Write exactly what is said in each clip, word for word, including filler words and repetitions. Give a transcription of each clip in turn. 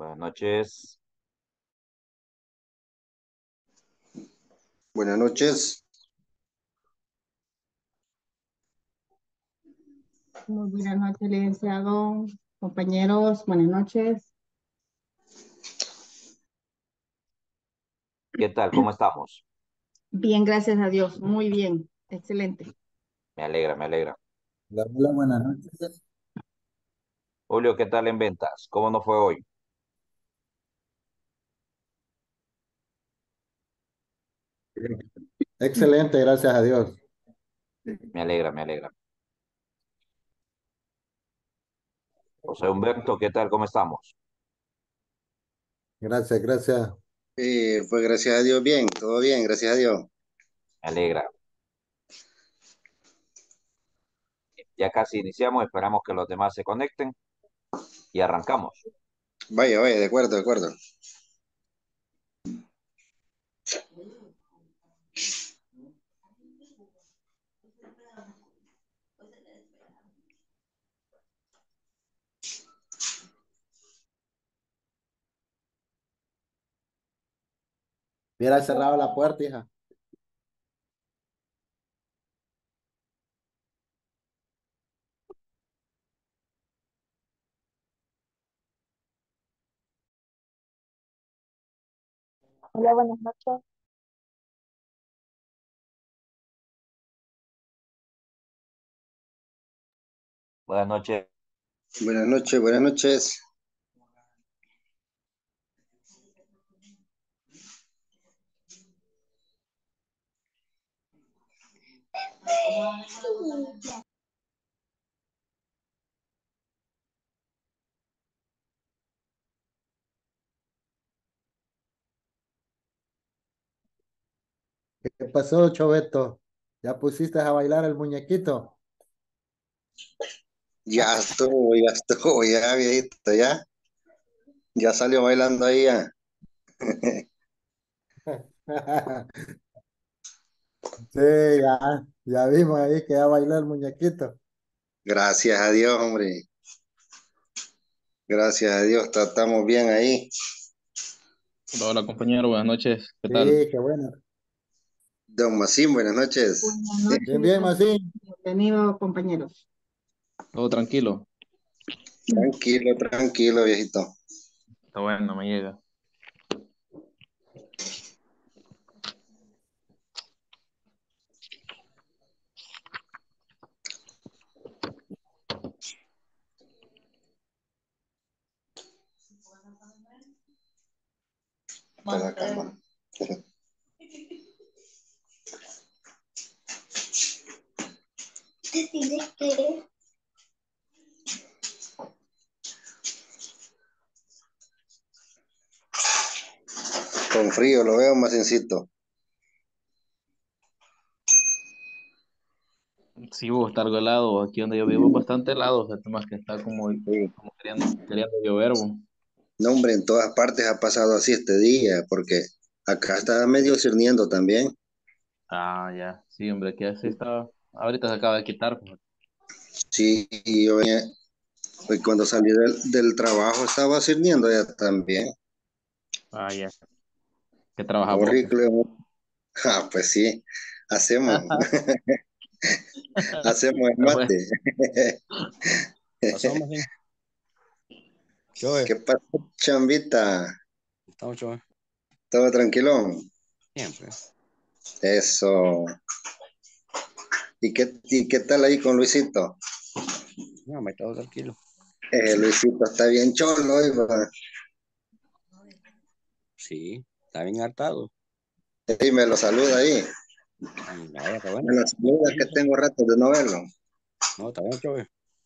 Buenas noches. Buenas noches. Muy buenas noches, licenciado. Compañeros, buenas noches. ¿Qué tal? ¿Cómo estamos? Bien, gracias a Dios. Muy bien. Excelente. Me alegra, me alegra. Hola, hola, buenas noches. Julio, ¿qué tal en ventas? ¿Cómo nos fue hoy? Excelente, gracias a Dios. Me alegra, me alegra. José Humberto, ¿qué tal? ¿Cómo estamos? Gracias, gracias. Eh, pues gracias a Dios, bien, todo bien, gracias a Dios. Me alegra. Ya casi iniciamos, esperamos que los demás se conecten y arrancamos. Vaya, vaya, de acuerdo, de acuerdo. Hubiera cerrado la puerta, hija. Hola, buenas noches. Buenas noches. Buenas noches, buenas noches. ¿Qué pasó, Choveto? ¿Ya pusiste a bailar el muñequito? Ya estuvo, ya estuvo, ya viejito, ya. Ya salió bailando ahí ya. Sí, ya, ya vimos ahí que ya bailó el muñequito. Gracias a Dios, hombre. Gracias a Dios, tratamos bien ahí. Hola, hola, compañero, buenas noches. ¿Qué tal? Sí, qué bueno. Don Masín, buenas noches. Buenas Bien, bien, noches. Masín. Bienvenido, compañeros. Todo tranquilo. Tranquilo, tranquilo, viejito. Está bueno, me llega. Para la cama. Con frío, lo veo, Masincito. Sí, vos está algo helado. Aquí donde yo vivo es bastante helado. O sea, más que está como, Sí. como queriendo, queriendo llover, vos. No, hombre, en todas partes ha pasado así este día, porque acá está medio cirniendo también. Ah, ya. Sí, hombre, que así está. Ahorita se acaba de quitar, pues. Sí, y yo venía, pues, cuando salí del, del trabajo estaba sirviendo ya también. Ah, ya. ¿Qué trabajas vos, pues? Horrible. Ah, pues sí, hacemos, hacemos el Ah, pues, mate. Pasó, más bien. Joe, ¿Qué pasa, chambita? estamos, Joe. ¿Todo tranquilo? Siempre. Eso. ¿Y qué, y qué tal ahí con Luisito? No, me todo tranquilo. Eh, Luisito está bien cholo, oiga. Sí, está bien hartado. Y me lo saluda ahí. Mm, Vaya, está Me bueno. lo saluda que Tranquilo, Joe. tengo rato de no verlo. No, está bien, Joe.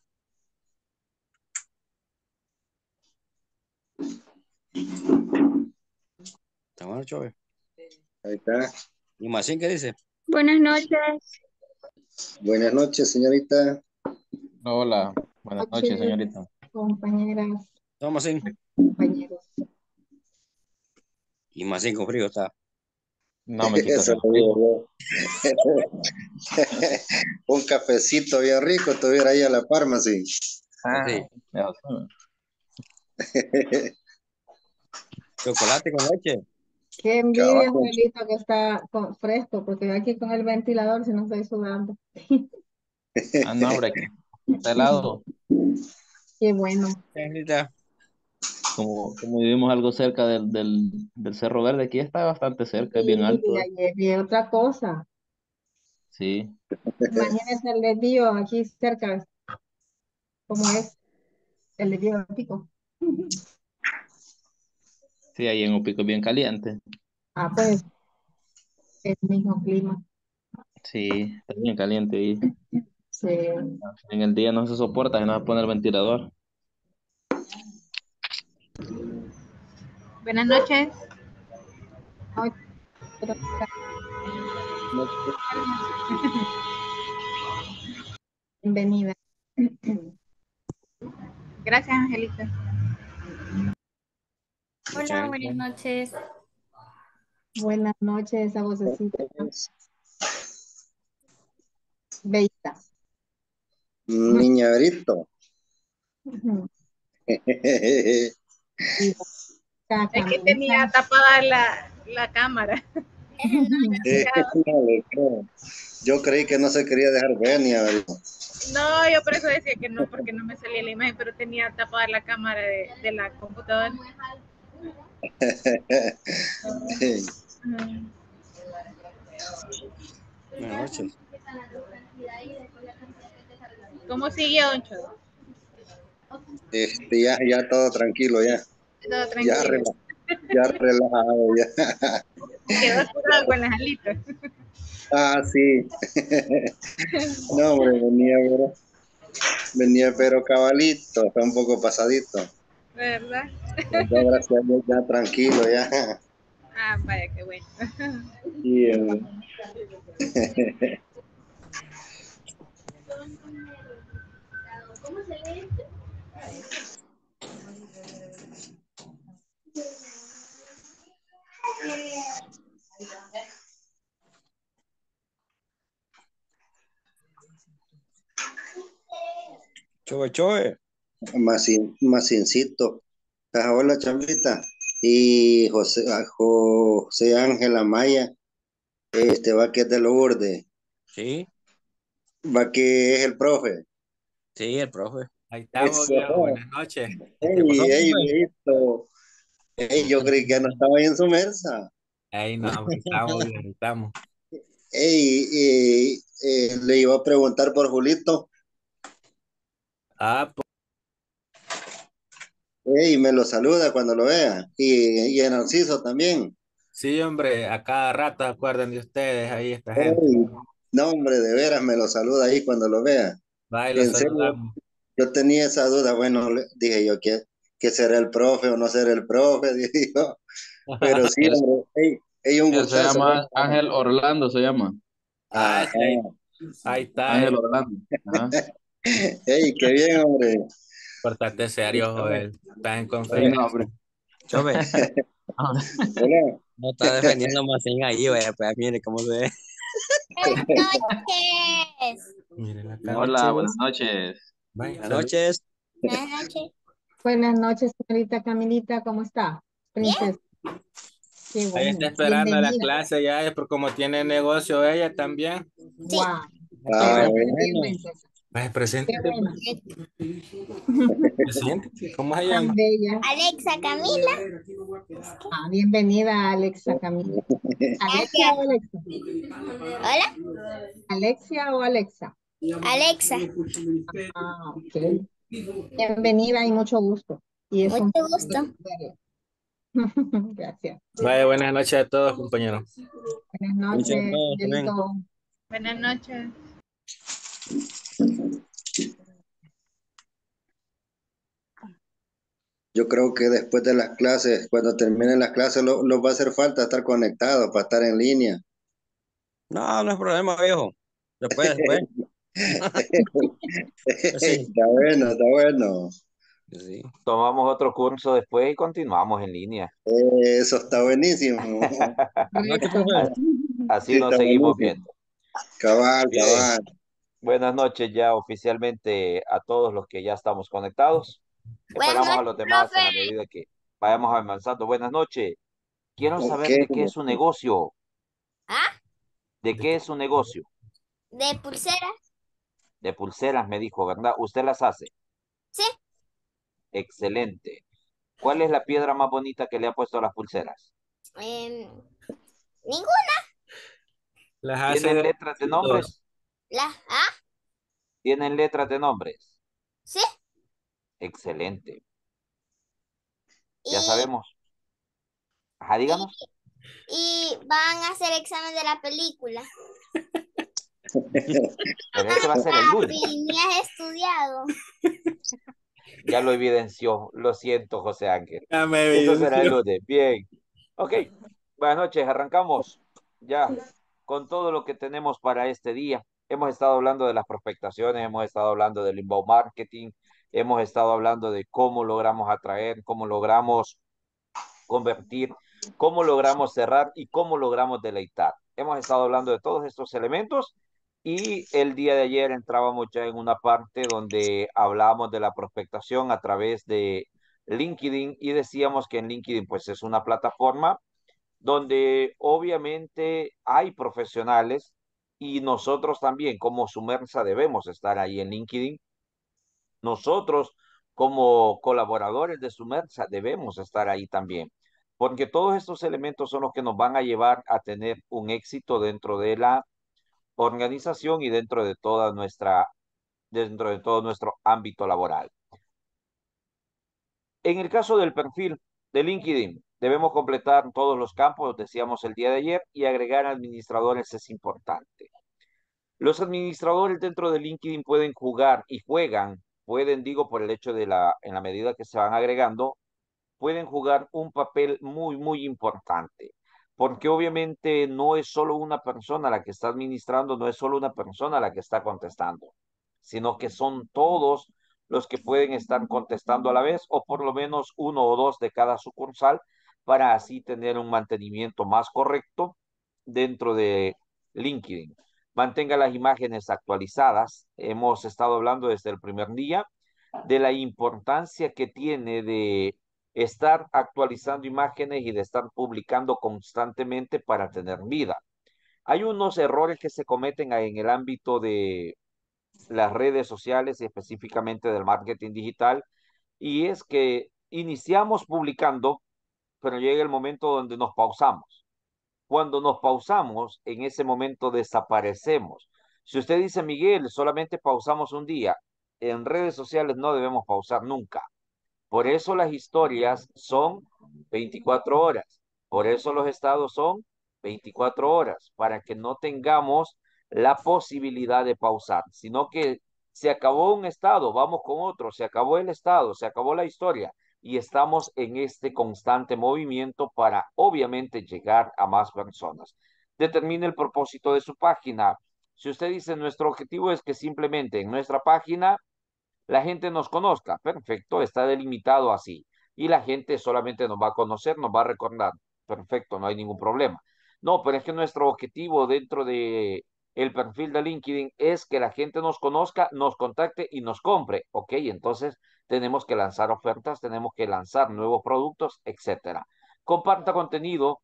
Está bueno, Joe. Ahí está. ¿Y Macín qué dice? Buenas noches. Buenas noches, señorita. hola. Buenas noches, Noches, señorita. compañeras, No, Macín. compañeros. Y Macín con frío está. No me quitas Eso el lo frío. digo yo. Un cafecito bien rico tuviera ahí a la farmacia. Ah, Sí. ya sé. Chocolate con leche. Qué envidia, Cabal. Angelito, que está con- fresco, porque yo aquí con el ventilador, si no estoy sudando. Ah, no, hombre, aquí está helado. Qué bueno. Angelita. Como, como vivimos algo cerca del, del, del Cerro Verde, aquí está bastante cerca, es bien Y alto. ¿Eh? ayer vi otra cosa. Sí, Imagínense el desvío aquí cerca, como es el desvío de Pico. sí, ahí en Opico es bien caliente. Ah, pues el mismo clima. Sí, está bien caliente y Sí. en el día no se soporta, se nos pone el ventilador. Buenas noches. Ay, pero- Bienvenida. Gracias, Angelita. Hola, Buenas noches. Buenas noches, esa vocecita. Bella. Niña Brito. Ujú. Qué Y la Es que tenía camisa. tapada la, la cámara. No le creo. Yo creí que no se quería dejar ver, Niña Brito. No, yo por eso decía que no, porque no me salía la imagen, pero tenía tapada la cámara de, de la computadora. Ujú. buenas noches. ¿Cómo siguió, Don Chodo? Este, ya, ya todo tranquilo, ya. Todo Ya, tranquilo. rela- ya relajado, ya. Quedó curado con las alitas. Ah, sí. No, hombre, venía, pero, venía pero cabalito, está un poco pasadito. ¿Verdad? Ya, gracias a Dios, ya tranquilo, ya. Ah, vaya, qué bueno. Sí, hombre. Chove, chove. Macin, Macincito. Ah, hola, chambita. Y José, ah, José Ángel Amaya, este va que es de Lourdes, Sí, va que es el profe. sí, el profe. Ahí estamos, viejo. Eso. Buenas noches. ¿Qué pasó, Ey, ey, profe? viejito. Ey, yo creí que no estaba ahí en su mesa. Ahí no, ahí estamos, viejo, ahí estamos. Ey, eh, eh, le iba a preguntar por Julito. Ah, pues Ey, me lo saluda cuando lo vea. Y, y a Narciso también. sí, hombre, a cada rato se acuerdan de ustedes, ahí esta gente. Ey, no, hombre, de veras me lo saluda ahí cuando lo vea. Va y los En serio, saludamos. yo tenía esa duda. Bueno, le- dije yo que, que será el profe o no será el profe, dije yo. Pero sí, Él, hombre, ey, ey, un él se gustazo. llama Ángel Orlando, se llama. Ah, Ajá. sí, ahí, ahí está, Ángel eh. Orlando. Ajá. Ey, qué bien, hombre. Portate serio, Chove, joven. Estás en Sí, no, conferencia. hombre. chove. Hola. No está defendiendo más en ahí, vaya, pues mire cómo se ve. Buenas noches. Miren la Hola, camisa. buenas noches. Vaya, Buenas salud. noches. Buenas noches. Buenas noches, señorita Camilita, ¿cómo está? Princesa. Qué Ahí bueno. está esperando la Bienvenida. clase ya, es por como tiene negocio ella también. Wow. Qué Ah, Pero bueno. muy bien, bueno. princesa. Vaya, Qué preséntate, bueno. pues. Preséntate. ¿Cómo se Tan llama? bella. Alexa Camila. Ah, bienvenida, Alexa Camila. ¿Alexia o Alexa? Hola. ¿Alexia o Alexa? Alexa. Ah, ok. Bienvenida y mucho gusto. Y es un Mucho gusto. verla. Gracias. Vaya, buenas noches a todos, compañeros. Buenas Muchas noches, gracias también. Miguelito. Buenas noches. Yo creo que después de las clases, cuando terminen las clases, lo, lo va a hacer falta estar conectado para estar en línea. No, no es problema, viejo. Después, después. Sí. Está bueno, está bueno. Sí. Tomamos otro curso después y continuamos en línea. Eso está buenísimo. Buenas noches, Correcto. profe. Así Sí, nos está seguimos buenísimo. viendo. Cabal, Bien, cabal. buenas noches ya oficialmente a todos los que ya estamos conectados. Buenas Esperamos a noches, los demás en la profe. medida que Vayamos avanzando. Buenas noches. Quiero Ok, saber de qué es su negocio. ¿Ah? ¿De qué es su negocio? ¿De pulseras? De pulseras, me dijo, ¿verdad? ¿Usted las hace? Sí. Excelente. ¿Cuál es la piedra más bonita que le ha puesto a las pulseras? Em, ninguna. Las hace ¿Tienen de letras de dos. nombres? La, ¿ah? ¿Tienen letras de nombres? Sí. Excelente. Ya Y, sabemos. Ajá, y, díganos. y van a hacer examen de la película. Pero ese va a ser el lunes. Papi, ni has estudiado. Ya lo evidenció. Lo siento, José Ángel. Ya me Eso será el evidenció. lunes. Bien. Ok. Buenas noches. Arrancamos ya con todo lo que tenemos para este día. Hemos estado hablando de las prospectaciones, hemos estado hablando del inbound marketing, hemos estado hablando de cómo logramos atraer, cómo logramos convertir, cómo logramos cerrar y cómo logramos deleitar. Hemos estado hablando de todos estos elementos y el día de ayer entrábamos ya en una parte donde hablábamos de la prospectación a través de LinkedIn y decíamos que en LinkedIn pues es una plataforma donde obviamente hay profesionales y nosotros también como Sumersa debemos estar ahí en LinkedIn. Nosotros como colaboradores de Sumersa debemos estar ahí también, porque todos estos elementos son los que nos van a llevar a tener un éxito dentro de la organización y dentro de toda nuestra, dentro de todo nuestro ámbito laboral. En el caso del perfil de LinkedIn, debemos completar todos los campos, decíamos el día de ayer, y agregar administradores es importante. Los administradores dentro de LinkedIn pueden jugar y juegan, pueden, digo, por el hecho de la, en la medida que se van agregando, pueden jugar un papel muy, muy importante, porque obviamente no es solo una persona la que está administrando, no es solo una persona la que está contestando, sino que son todos los que pueden estar contestando a la vez, o por lo menos uno o dos de cada sucursal, para así tener un mantenimiento más correcto dentro de LinkedIn. Mantenga las imágenes actualizadas. Hemos estado hablando desde el primer día de la importancia que tiene de estar actualizando imágenes y de estar publicando constantemente para tener vida. Hay unos errores que se cometen en el ámbito de las redes sociales y específicamente del marketing digital, y es que iniciamos publicando, pero llega el momento donde nos pausamos. Cuando nos pausamos, en ese momento desaparecemos. Si usted dice, Miguel, solamente pausamos un día, en redes sociales no debemos pausar nunca. Por eso las historias son veinticuatro horas. Por eso los estados son veinticuatro horas, para que no tengamos la posibilidad de pausar, sino que se acabó un estado, vamos con otro, se acabó el estado, se acabó la historia y estamos en este constante movimiento para obviamente llegar a más personas. Determine el propósito de su página. Si usted dice nuestro objetivo es que simplemente en nuestra página la gente nos conozca, perfecto, está delimitado así. Y la gente solamente nos va a conocer, nos va a recordar, perfecto, no hay ningún problema. No, pero es que nuestro objetivo dentro de el perfil de LinkedIn es que la gente nos conozca, nos contacte y nos compre. Ok, entonces tenemos que lanzar ofertas, tenemos que lanzar nuevos productos, etcétera. Comparta contenido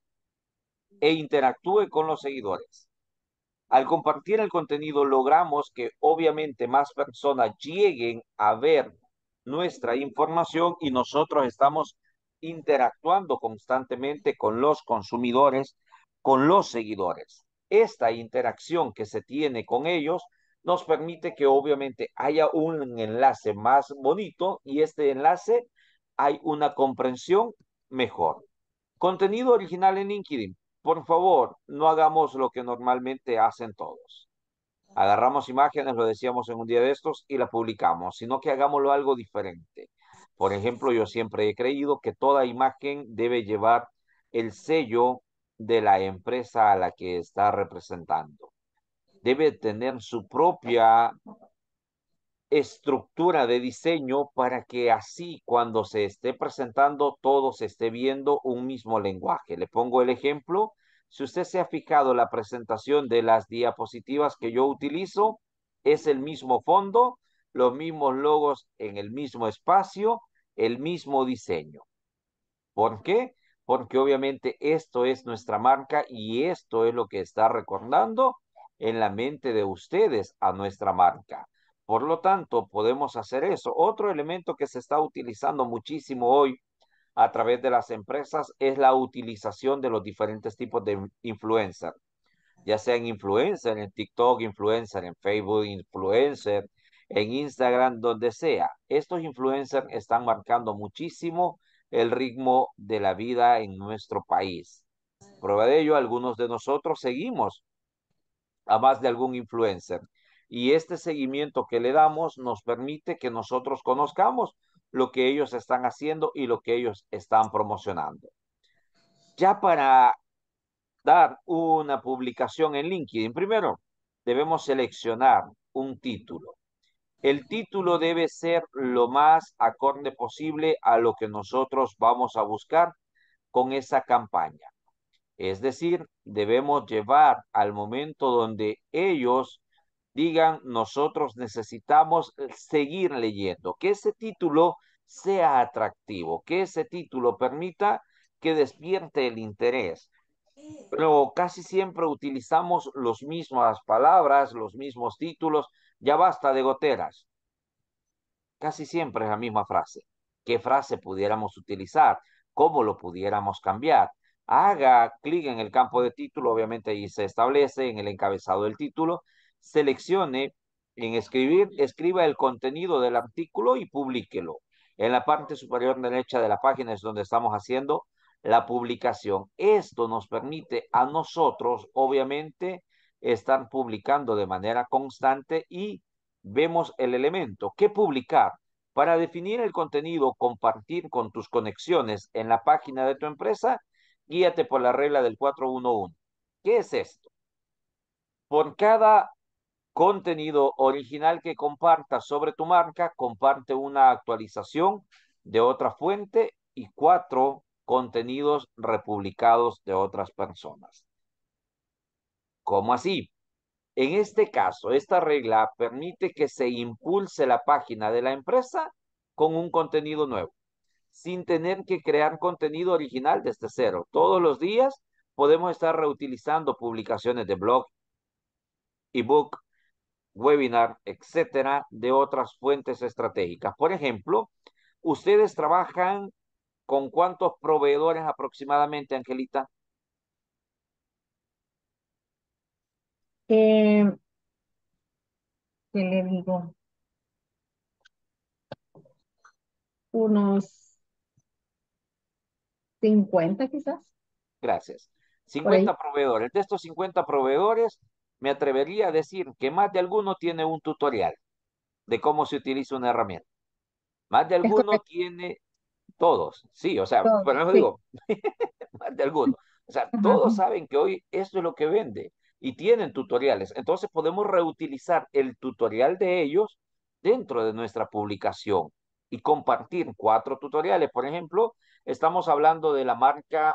e interactúe con los seguidores. Al compartir el contenido logramos que obviamente más personas lleguen a ver nuestra información y nosotros estamos interactuando constantemente con los consumidores, con los seguidores. Esta interacción que se tiene con ellos nos permite que obviamente haya un enlace más bonito y este enlace hay una comprensión mejor. Contenido original en LinkedIn. Por favor, no hagamos lo que normalmente hacen todos. Agarramos imágenes, lo decíamos en un día de estos, y la publicamos, sino que hagámoslo algo diferente. Por ejemplo, yo siempre he creído que toda imagen debe llevar el sello de la empresa a la que está representando. Debe tener su propia estructura de diseño para que así cuando se esté presentando todo se esté viendo un mismo lenguaje. Le pongo el ejemplo. Si usted se ha fijado, la presentación de las diapositivas que yo utilizo es el mismo fondo, los mismos logos en el mismo espacio, el mismo diseño. ¿Por qué? Porque obviamente esto es nuestra marca y esto es lo que está recordando en la mente de ustedes a nuestra marca. Por lo tanto, podemos hacer eso. Otro elemento que se está utilizando muchísimo hoy a través de las empresas es la utilización de los diferentes tipos de influencer, ya sean influencer en TikTok, influencer en Facebook, influencer en Instagram, donde sea. Estos influencers están marcando muchísimo el ritmo de la vida en nuestro país. Prueba de ello, algunos de nosotros seguimos a más de algún influencer. Y este seguimiento que le damos nos permite que nosotros conozcamos lo que ellos están haciendo y lo que ellos están promocionando. Ya para dar una publicación en LinkedIn, primero debemos seleccionar un título. El título debe ser lo más acorde posible a lo que nosotros vamos a buscar con esa campaña. Es decir, debemos llevar al momento donde ellos digan, nosotros necesitamos seguir leyendo, que ese título sea atractivo, que ese título permita que despierte el interés. Pero casi siempre utilizamos las mismas palabras, los mismos títulos, ya basta de goteras. Casi siempre es la misma frase. ¿Qué frase pudiéramos utilizar? ¿Cómo lo pudiéramos cambiar? Haga clic en el campo de título, obviamente ahí se establece en el encabezado del título, seleccione en escribir, escriba el contenido del artículo y publíquelo. En la parte superior derecha de la página es donde estamos haciendo la publicación. Esto nos permite a nosotros, obviamente, estar publicando de manera constante y vemos el elemento que publicar. Para definir el contenido, compartir con tus conexiones en la página de tu empresa, guíate por la regla del cuatro uno uno. ¿Qué es esto? Por cada contenido original que compartas sobre tu marca, comparte una actualización de otra fuente y cuatro contenidos republicados de otras personas. ¿Cómo así? En este caso, esta regla permite que se impulse la página de la empresa con un contenido nuevo, sin tener que crear contenido original desde cero. Todos los días podemos estar reutilizando publicaciones de blog, ebook, webinar, etcétera, de otras fuentes estratégicas. Por ejemplo, ustedes trabajan con ¿cuántos proveedores aproximadamente, Angelita? Eh, ¿qué le digo? Unos cincuenta quizás, Gracias. por ahí. cincuenta proveedores. De estos cincuenta proveedores, me atrevería a decir que más de alguno tiene un tutorial de cómo se utiliza una herramienta. Más de Es alguno correcto. tiene todos, sí, o sea, Todo, por eso sí. digo, más de alguno. O sea, Ajá. todos saben que hoy esto es lo que vende y tienen tutoriales. Entonces podemos reutilizar el tutorial de ellos dentro de nuestra publicación y compartir cuatro tutoriales. Por ejemplo, estamos hablando de la marca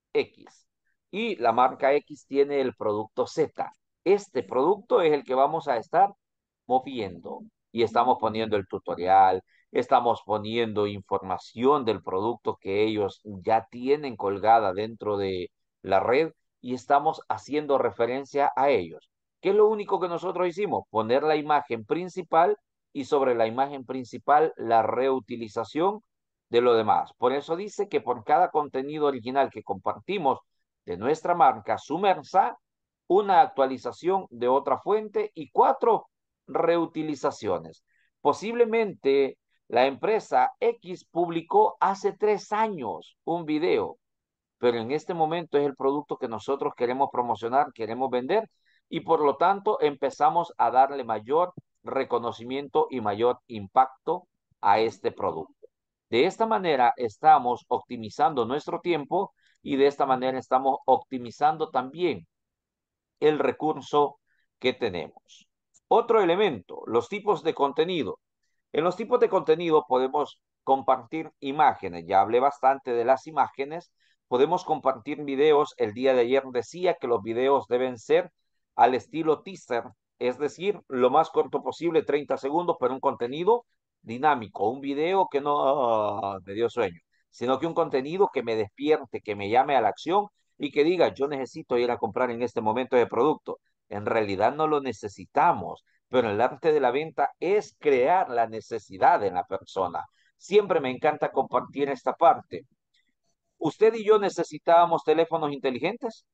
X y la marca X tiene el producto Z. Este producto es el que vamos a estar moviendo y estamos poniendo el tutorial, estamos poniendo información del producto que ellos ya tienen colgada dentro de la red y estamos haciendo referencia a ellos. ¿Qué es lo único que nosotros hicimos? Poner la imagen principal y sobre la imagen principal la reutilización de lo demás. Por eso dice que por cada contenido original que compartimos de nuestra marca Sumersa, una actualización de otra fuente y cuatro reutilizaciones. Posiblemente la empresa X publicó hace tres años un video, pero en este momento es el producto que nosotros queremos promocionar, queremos vender y por lo tanto empezamos a darle mayor reconocimiento y mayor impacto a este producto. De esta manera estamos optimizando nuestro tiempo y de esta manera estamos optimizando también el recurso que tenemos. Otro elemento, los tipos de contenido. En los tipos de contenido podemos compartir imágenes. Ya hablé bastante de las imágenes. Podemos compartir videos. El día de ayer decía que los videos deben ser al estilo teaser, es decir, lo más corto posible, treinta segundos, pero un contenido dinámico, un video que no oh, me dio sueño. sino que un contenido que me despierte, que me llame a la acción y que diga, yo necesito ir a comprar en este momento de producto. En realidad no lo necesitamos, pero el arte de la venta es crear la necesidad en la persona. Siempre me encanta compartir esta parte. ¿Usted y yo necesitábamos teléfonos inteligentes?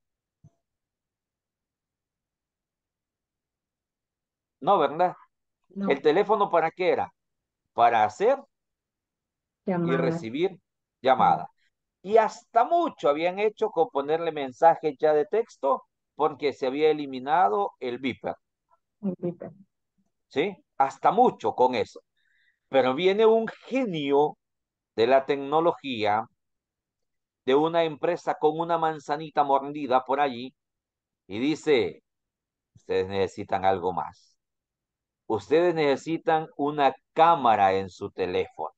No, ¿verdad? No, ¿El teléfono para qué era? Para hacer y llamadas. recibir llamadas. Y hasta mucho habían hecho con ponerle mensajes ya de texto porque se había eliminado el beeper, El beeper. ¿sí? Hasta mucho con eso. Pero viene un genio de la tecnología, de una empresa con una manzanita mordida por allí, y dice, ustedes necesitan algo más. Ustedes necesitan una cámara en su teléfono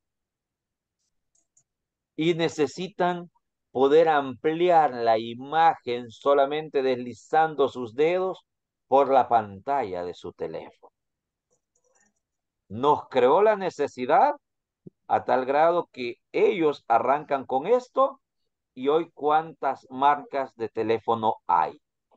y necesitan poder ampliar la imagen solamente deslizando sus dedos por la pantalla de su teléfono. Nos creó la necesidad a tal grado que ellos arrancan con esto y hoy cuántas marcas de teléfono hay.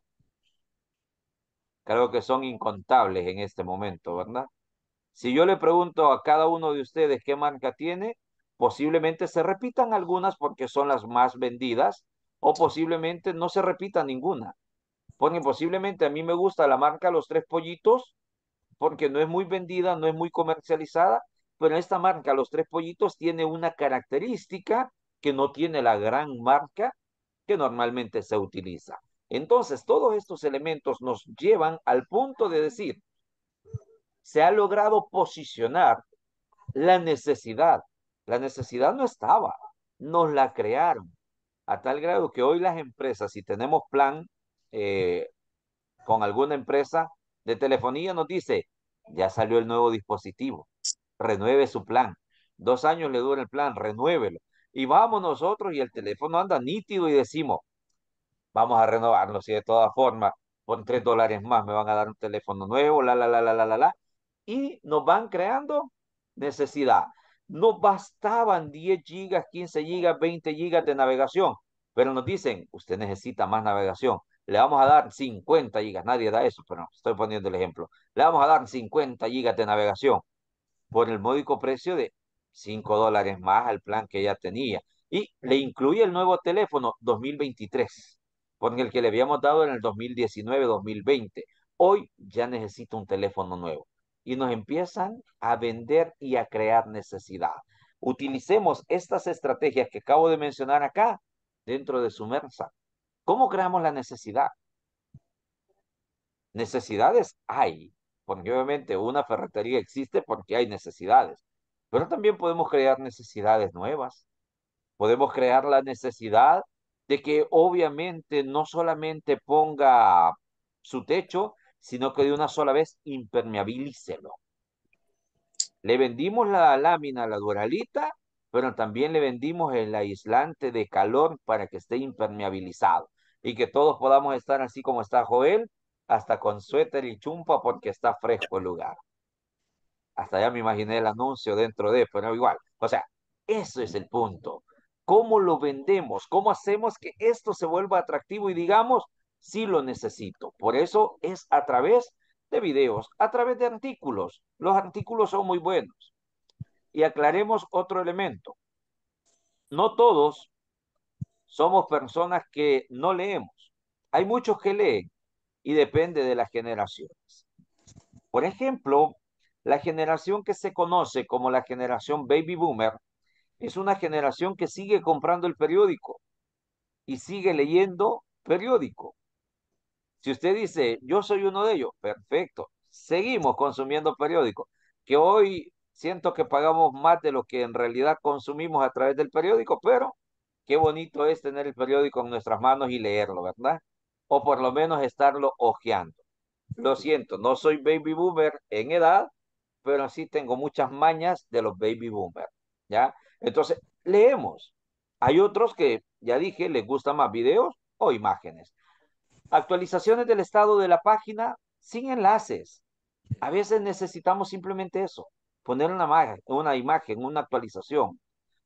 Creo que son incontables en este momento, ¿verdad? Si yo le pregunto a cada uno de ustedes qué marca tiene, posiblemente se repitan algunas porque son las más vendidas o posiblemente no se repita ninguna. Porque posiblemente a mí me gusta la marca Los Tres Pollitos porque no es muy vendida, no es muy comercializada, pero esta marca Los Tres Pollitos tiene una característica que no tiene la gran marca que normalmente se utiliza. Entonces, todos estos elementos nos llevan al punto de decir, se ha logrado posicionar la necesidad. La necesidad no estaba, nos la crearon. A tal grado que hoy las empresas, si tenemos plan eh, con alguna empresa de telefonía, nos dice, ya salió el nuevo dispositivo, renueve su plan. Dos años le dura el plan, renuévelo. Y vamos nosotros y el teléfono anda nítido y decimos, vamos a renovarlo. Si de todas formas, por tres dólares más me van a dar un teléfono nuevo, la, la, la, la, la, la, la. Y nos van creando necesidad. No bastaban diez gigas, quince gigas, veinte gigas de navegación, pero nos dicen, usted necesita más navegación. Le vamos a dar cincuenta gigas, nadie da eso, pero estoy poniendo el ejemplo. Le vamos a dar cincuenta gigas de navegación por el módico precio de cinco dólares más al plan que ya tenía. Y le incluye el nuevo teléfono dos mil veintitrés, porque el que le habíamos dado en el dos mil diecinueve, dos mil veinte. Hoy ya necesita un teléfono nuevo. Y nos empiezan a vender y a crear necesidad. Utilicemos estas estrategias que acabo de mencionar acá dentro de Sumersa. ¿Cómo creamos la necesidad? Necesidades hay, porque obviamente una ferretería existe porque hay necesidades, pero también podemos crear necesidades nuevas. Podemos crear la necesidad de que obviamente no solamente ponga su techo, sino que de una sola vez impermeabilícelo. Le vendimos la lámina, la duralita, pero también le vendimos el aislante de calor para que esté impermeabilizado y que todos podamos estar así como está Joel, hasta con suéter y chumpa porque está fresco el lugar. Hasta ya me imaginé el anuncio dentro de, pero igual. O sea, eso es el punto. ¿Cómo lo vendemos? ¿Cómo hacemos que esto se vuelva atractivo y digamos, sí lo necesito? Por eso es a través de videos, a través de artículos. Los artículos son muy buenos. Y aclaremos otro elemento. No todos somos personas que no leemos. Hay muchos que leen y depende de las generaciones. Por ejemplo, la generación que se conoce como la generación Baby Boomer es una generación que sigue comprando el periódico y sigue leyendo periódico. Si usted dice, yo soy uno de ellos, perfecto. Seguimos consumiendo periódico, que hoy siento que pagamos más de lo que en realidad consumimos a través del periódico, pero qué bonito es tener el periódico en nuestras manos y leerlo, ¿verdad? O por lo menos estarlo hojeando. Lo siento, no soy baby boomer en edad, pero sí tengo muchas mañas de los baby boomers, ¿ya? Entonces, leemos. Hay otros que, ya dije, les gustan más videos o imágenes. Actualizaciones del estado de la página sin enlaces. A veces necesitamos simplemente eso, poner una, una imagen, una actualización.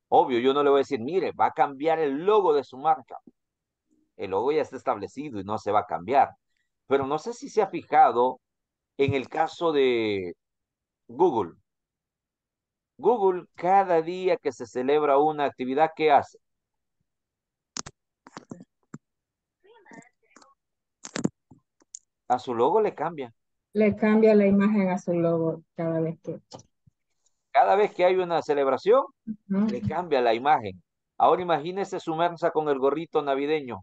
Obvio, yo no le voy a decir, mire, va a cambiar el logo de su marca. El logo ya está establecido y no se va a cambiar. Pero no sé si se ha fijado en el caso de Google. Google, cada día que se celebra una actividad, ¿qué hace? A su logo le cambia. Le cambia la imagen a su logo cada vez que... Cada vez que hay una celebración, ¿no? le cambia la imagen. Ahora imagínese su Mensa con el gorrito navideño.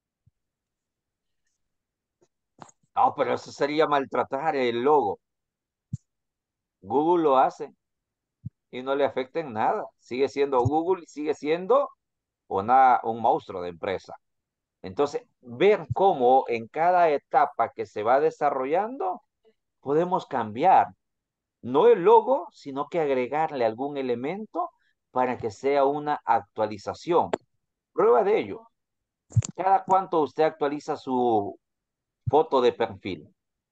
No, pero eso sería maltratar el logo. Google lo hace y no le afecta en nada. Sigue siendo Google y sigue siendo una, un monstruo de empresa. Entonces, ver cómo en cada etapa que se va desarrollando, podemos cambiar, no el logo, sino que agregarle algún elemento para que sea una actualización. Prueba de ello. ¿Cada cuánto usted actualiza su foto de perfil?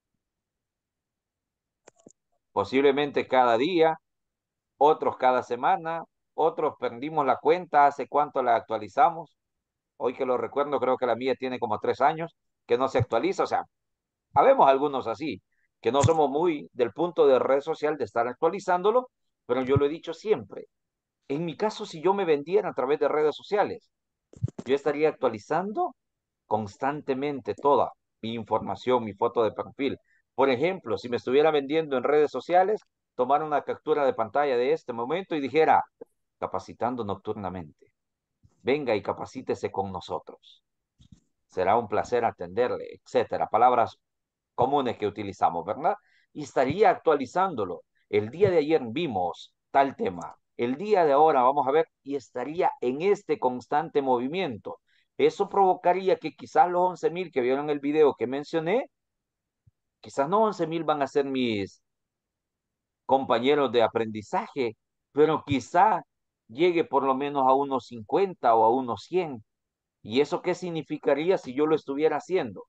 Posiblemente cada día, otros cada semana, otros perdimos la cuenta, ¿hace cuánto la actualizamos? Hoy que lo recuerdo, creo que la mía tiene como tres años que no se actualiza. O sea, habemos algunos así, que no somos muy del punto de red social de estar actualizándolo, pero yo lo he dicho siempre. En mi caso, si yo me vendiera a través de redes sociales, yo estaría actualizando constantemente toda mi información, mi foto de perfil. Por ejemplo, si me estuviera vendiendo en redes sociales, tomar una captura de pantalla de este momento y dijera, capacitando nocturnamente, venga y capacítese con nosotros. Será un placer atenderle, etcétera. Palabras comunes que utilizamos, ¿verdad? Y estaría actualizándolo. El día de ayer vimos tal tema. El día de ahora vamos a ver y estaría en este constante movimiento. Eso provocaría que quizás los once mil que vieron el video que mencioné, quizás no once mil van a ser mis compañeros de aprendizaje, pero quizá llegue por lo menos a unos cincuenta o a unos cien. ¿Y eso qué significaría si yo lo estuviera haciendo?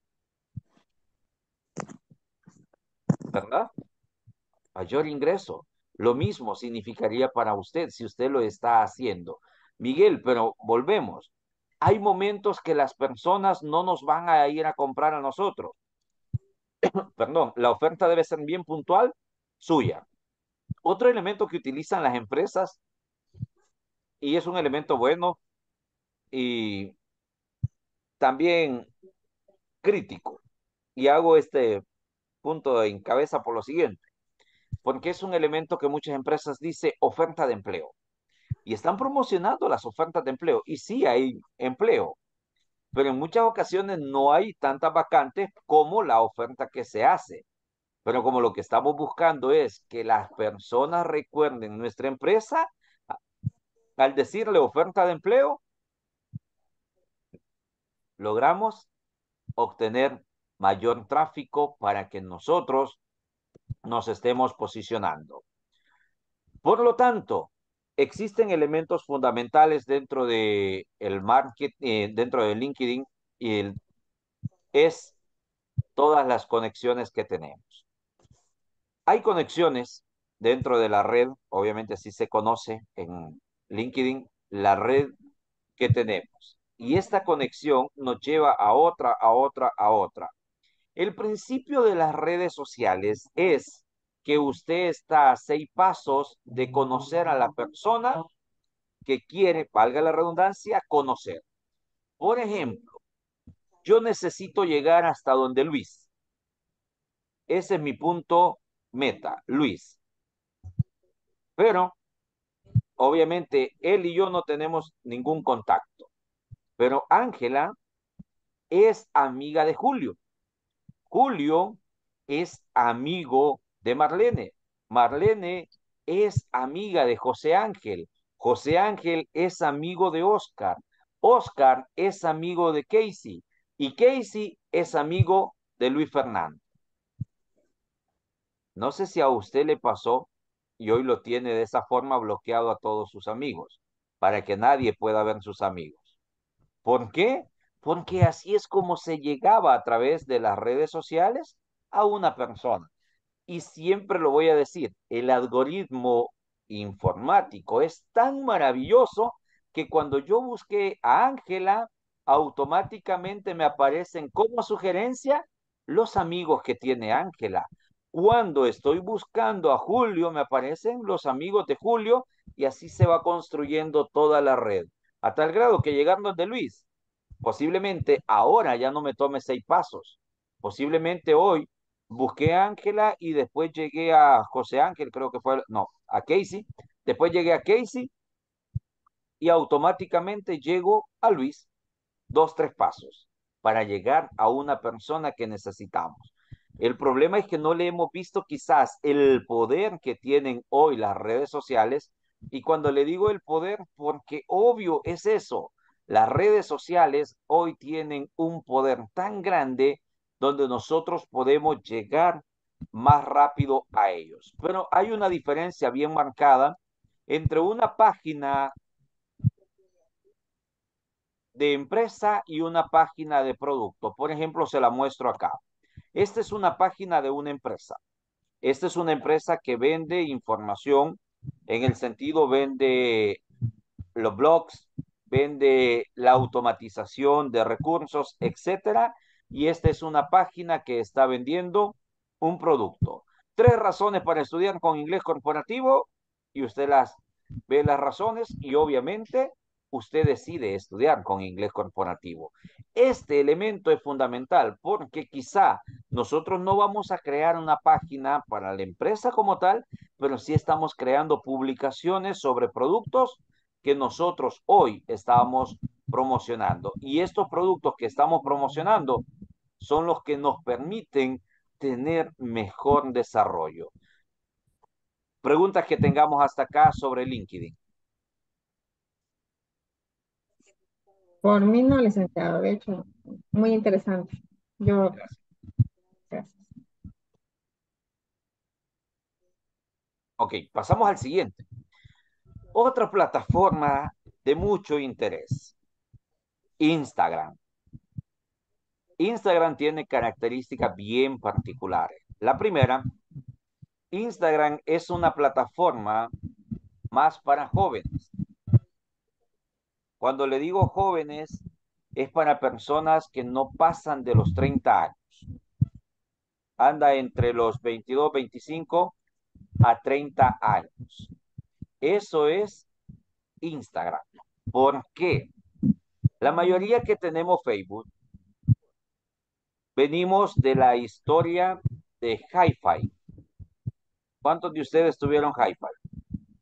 ¿Verdad? Mayor ingreso. Lo mismo significaría para usted si usted lo está haciendo. Miguel, pero volvemos. Hay momentos que las personas no nos van a ir a comprar a nosotros. Perdón, la oferta debe ser bien puntual, suya. Otro elemento que utilizan las empresas, y es un elemento bueno y también crítico, y hago este punto en cabeza por lo siguiente, porque es un elemento que muchas empresas dice oferta de empleo. Y están promocionando las ofertas de empleo. Y sí hay empleo, pero en muchas ocasiones no hay tantas vacantes como la oferta que se hace. Pero como lo que estamos buscando es que las personas recuerden nuestra empresa, al decirle oferta de empleo, logramos obtener mayor tráfico para que nosotros nos estemos posicionando. Por lo tanto, existen elementos fundamentales dentro de el market, eh, dentro de LinkedIn, y el, es todas las conexiones que tenemos. Hay conexiones dentro de la red, obviamente así se conoce en LinkedIn, la red que tenemos. Y esta conexión nos lleva a otra, a otra, a otra. El principio de las redes sociales es que usted está a seis pasos de conocer a la persona que quiere, valga la redundancia, conocer. Por ejemplo, yo necesito llegar hasta donde Luis. Ese es mi punto meta, Luis. Pero, obviamente, él y yo no tenemos ningún contacto. Pero Ángela es amiga de Julio. Julio es amigo de Marlene. Marlene es amiga de José Ángel. José Ángel es amigo de Oscar. Oscar es amigo de Casey. Y Casey es amigo de Luis Fernando. No sé si a usted le pasó y hoy lo tiene de esa forma bloqueado a todos sus amigos, para que nadie pueda ver sus amigos. ¿Por qué? Porque así es como se llegaba a través de las redes sociales a una persona. Y siempre lo voy a decir, el algoritmo informático. Es tan maravilloso que cuando yo busqué a Ángela, automáticamente me aparecen como sugerencia los amigos que tiene Ángela. Cuando estoy buscando a Julio, me aparecen los amigos de Julio y así se va construyendo toda la red. A tal grado que llegando de Luis, posiblemente ahora ya no me tome seis pasos. Posiblemente hoy busqué a Ángela y después llegué a José Ángel, creo que fue, no, a Casey. Después llegué a Casey y automáticamente llego a Luis, dos, tres pasos, para llegar a una persona que necesitamos. El problema es que no le hemos visto quizás el poder que tienen hoy las redes sociales. Y cuando le digo el poder, porque obvio es eso, las redes sociales hoy tienen un poder tan grande donde nosotros podemos llegar más rápido a ellos. Pero hay una diferencia bien marcada entre una página de empresa y una página de producto. Por ejemplo, se la muestro acá. Esta es una página de una empresa. Esta es una empresa que vende información, en el sentido vende los blogs, vende la automatización de recursos, etcétera. Y esta es una página que está vendiendo un producto. Tres razones para estudiar con inglés corporativo y usted las ve las razones y obviamente usted decide estudiar con inglés corporativo. Este elemento es fundamental porque quizá nosotros no vamos a crear una página para la empresa como tal, pero sí estamos creando publicaciones sobre productos que nosotros hoy estamos promocionando. Y estos productos que estamos promocionando son los que nos permiten tener mejor desarrollo. Preguntas que tengamos hasta acá sobre LinkedIn. Por mí no, licenciado, de hecho, muy interesante. Yo, Gracias. gracias. Ok, pasamos al siguiente. Otra plataforma de mucho interés. Instagram. Instagram tiene características bien particulares. La primera, Instagram es una plataforma más para jóvenes. Cuando le digo jóvenes, es para personas que no pasan de los treinta años. Anda entre los veintidós, veinticinco a treinta años. Eso es Instagram. ¿Por qué? La mayoría que tenemos Facebook venimos de la historia de Hi-Fi. ¿Cuántos de ustedes tuvieron Hi-Fi?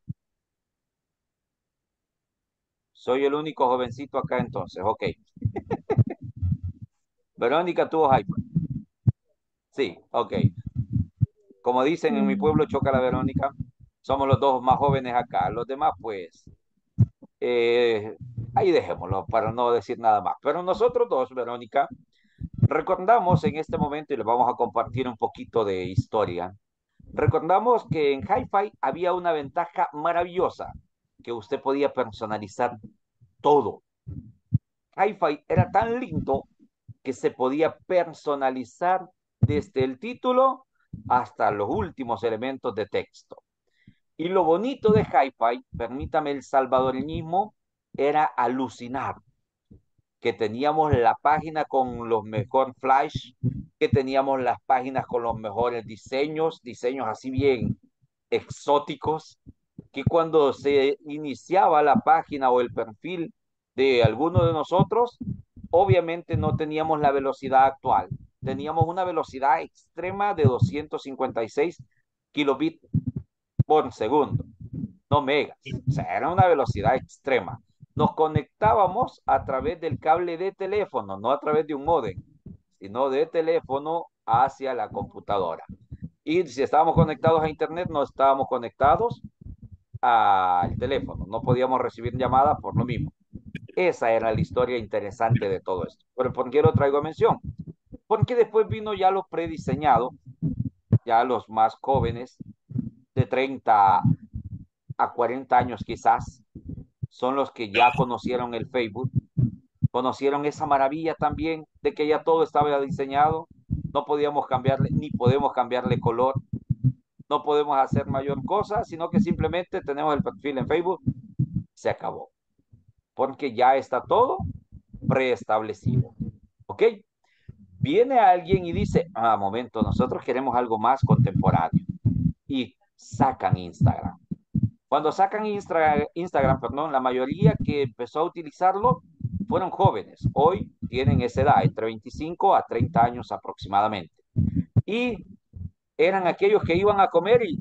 Soy el único jovencito acá entonces, ok. Verónica tuvo Hi-Fi. Sí, ok. Como dicen en mi pueblo, choca la Verónica. Somos los dos más jóvenes acá. Los demás, pues, eh, ahí dejémoslo para no decir nada más. Pero nosotros dos, Verónica, recordamos en este momento y les vamos a compartir un poquito de historia. Recordamos que en Hi-Fi había una ventaja maravillosa, que usted podía personalizar todo. Hi-Fi era tan lindo que se podía personalizar desde el título hasta los últimos elementos de texto. Y lo bonito de Hi-Fi, permítame el salvadoreñismo, era alucinar. Que teníamos la página con los mejores flash, que teníamos las páginas con los mejores diseños, diseños así bien exóticos, que cuando se iniciaba la página o el perfil de alguno de nosotros, obviamente no teníamos la velocidad actual. Teníamos una velocidad extrema de doscientos cincuenta y seis kilobits por segundo, no megas. O sea, era una velocidad extrema. Nos conectábamos a través del cable de teléfono, no a través de un módem, sino de teléfono hacia la computadora. Y si estábamos conectados a internet, no estábamos conectados al teléfono. No podíamos recibir llamadas por lo mismo. Esa era la historia interesante de todo esto. Pero ¿por qué lo traigo a mención? Porque después vino ya lo prediseñado, ya los más jóvenes, de treinta a cuarenta años quizás, son los que ya conocieron el Facebook, conocieron esa maravilla también de que ya todo estaba diseñado, no podíamos cambiarle, ni podemos cambiarle color, no podemos hacer mayor cosa, sino que simplemente tenemos el perfil en Facebook, se acabó, porque ya está todo preestablecido. ¿Ok? Viene alguien y dice, ah, momento, nosotros queremos algo más contemporáneo, y sacan Instagram. Cuando sacan Instra, Instagram, perdón, la mayoría que empezó a utilizarlo fueron jóvenes. Hoy tienen esa edad, entre veinticinco a treinta años aproximadamente. Y eran aquellos que iban a comer y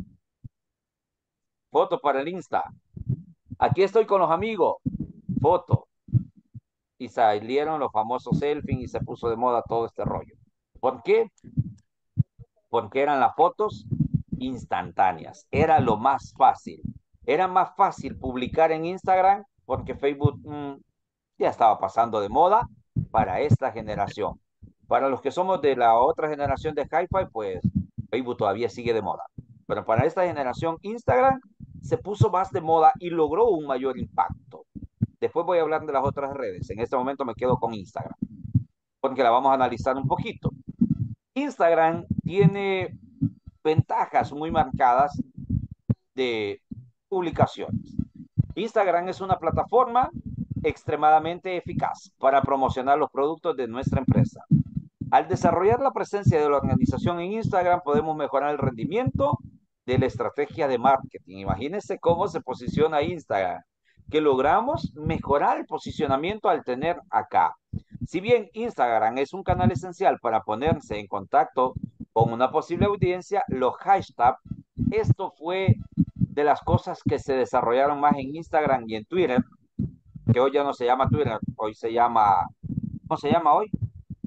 foto para el Insta. Aquí estoy con los amigos, foto. Y salieron los famosos selfies y se puso de moda todo este rollo. ¿Por qué? Porque eran las fotos instantáneas. Era lo más fácil. Era más fácil publicar en Instagram porque Facebook mmm, ya estaba pasando de moda para esta generación. Para los que somos de la otra generación de Hi-Fi, pues Facebook todavía sigue de moda. Pero para esta generación, Instagram se puso más de moda y logró un mayor impacto. Después voy a hablar de las otras redes. En este momento me quedo con Instagram, porque la vamos a analizar un poquito. Instagram tiene ventajas muy marcadas de publicaciones. Instagram es una plataforma extremadamente eficaz para promocionar los productos de nuestra empresa. Al desarrollar la presencia de la organización en Instagram, podemos mejorar el rendimiento de la estrategia de marketing. Imagínense cómo se posiciona Instagram, que logramos mejorar el posicionamiento al tener acá. Si bien Instagram es un canal esencial para ponerse en contacto con una posible audiencia, los hashtags, esto fue de las cosas que se desarrollaron más en Instagram y en Twitter, que hoy ya no se llama Twitter, hoy se llama, ¿cómo se llama hoy?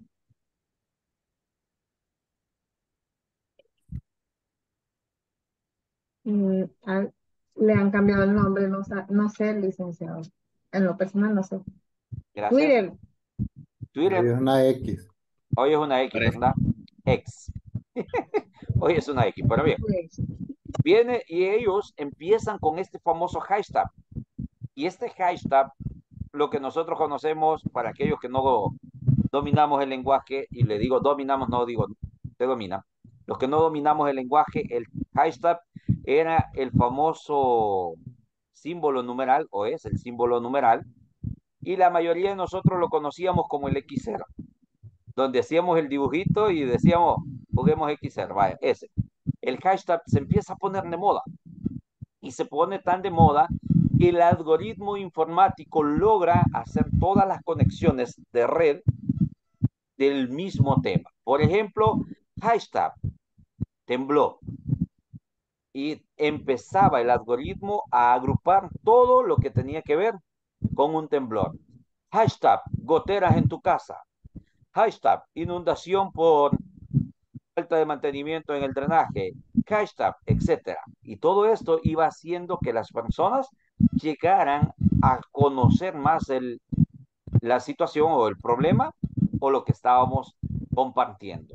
Mm, a- le han cambiado el nombre, no, sa- no sé, licenciado. En lo personal, no sé. Gracias. Twitter. Twitter. Hoy es una X. Hoy es una X, ¿verdad? X. Hoy es una X, pero bien. Viene y ellos empiezan con este famoso hashtag. Y este hashtag, lo que nosotros conocemos, para aquellos que no dominamos el lenguaje, y le digo dominamos, no digo te domina, los que no dominamos el lenguaje, el hashtag era el famoso símbolo numeral, o es el símbolo numeral, y la mayoría de nosotros lo conocíamos como el equis cero, donde hacíamos el dibujito y decíamos, juguemos equis cero, vaya, ese. El hashtag se empieza a poner de moda, y se pone tan de moda que el algoritmo informático logra hacer todas las conexiones de red del mismo tema. Por ejemplo, hashtag tembló, y empezaba el algoritmo a agrupar todo lo que tenía que ver con un temblor. Hashtag goteras en tu casa. Hashtag inundación por falta de mantenimiento en el drenaje. Hashtag, etcétera. Y todo esto iba haciendo que las personas llegaran a conocer más el, la situación o el problema o lo que estábamos compartiendo.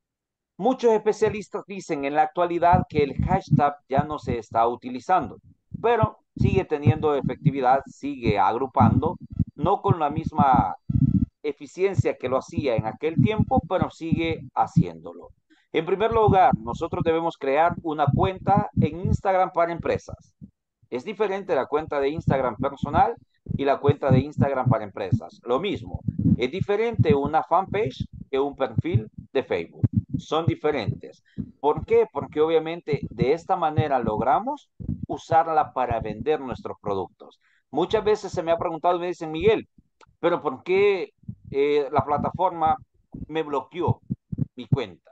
Muchos especialistas dicen en la actualidad que el hashtag ya no se está utilizando, pero sigue teniendo efectividad, sigue agrupando, no con la misma eficiencia que lo hacía en aquel tiempo, pero sigue haciéndolo. En primer lugar, nosotros debemos crear una cuenta en Instagram para empresas. Es diferente la cuenta de Instagram personal y la cuenta de Instagram para empresas. Lo mismo, es diferente una fanpage que un perfil de Facebook. Son diferentes. ¿Por qué? Porque obviamente de esta manera logramos usarla para vender nuestros productos. Muchas veces se me ha preguntado y me dicen, Miguel, pero ¿por qué eh, la plataforma me bloqueó mi cuenta?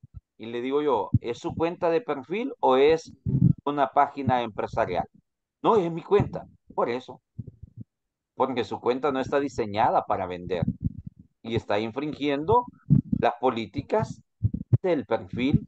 Y le digo yo, ¿es su cuenta de perfil o es una página empresarial? No, es mi cuenta. Por eso. Porque su cuenta no está diseñada para vender. Y está infringiendo las políticas del perfil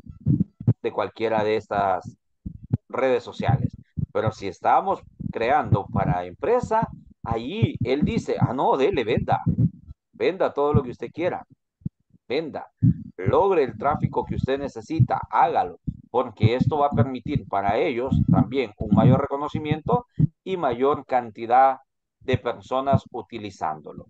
de cualquiera de estas redes sociales. Pero si estamos creando para empresa, ahí él dice, ah, no, dele, venda. Venda todo lo que usted quiera. Venda. Logre el tráfico que usted necesita. Hágalo. Porque esto va a permitir para ellos también un mayor reconocimiento y mayor cantidad de personas utilizándolo.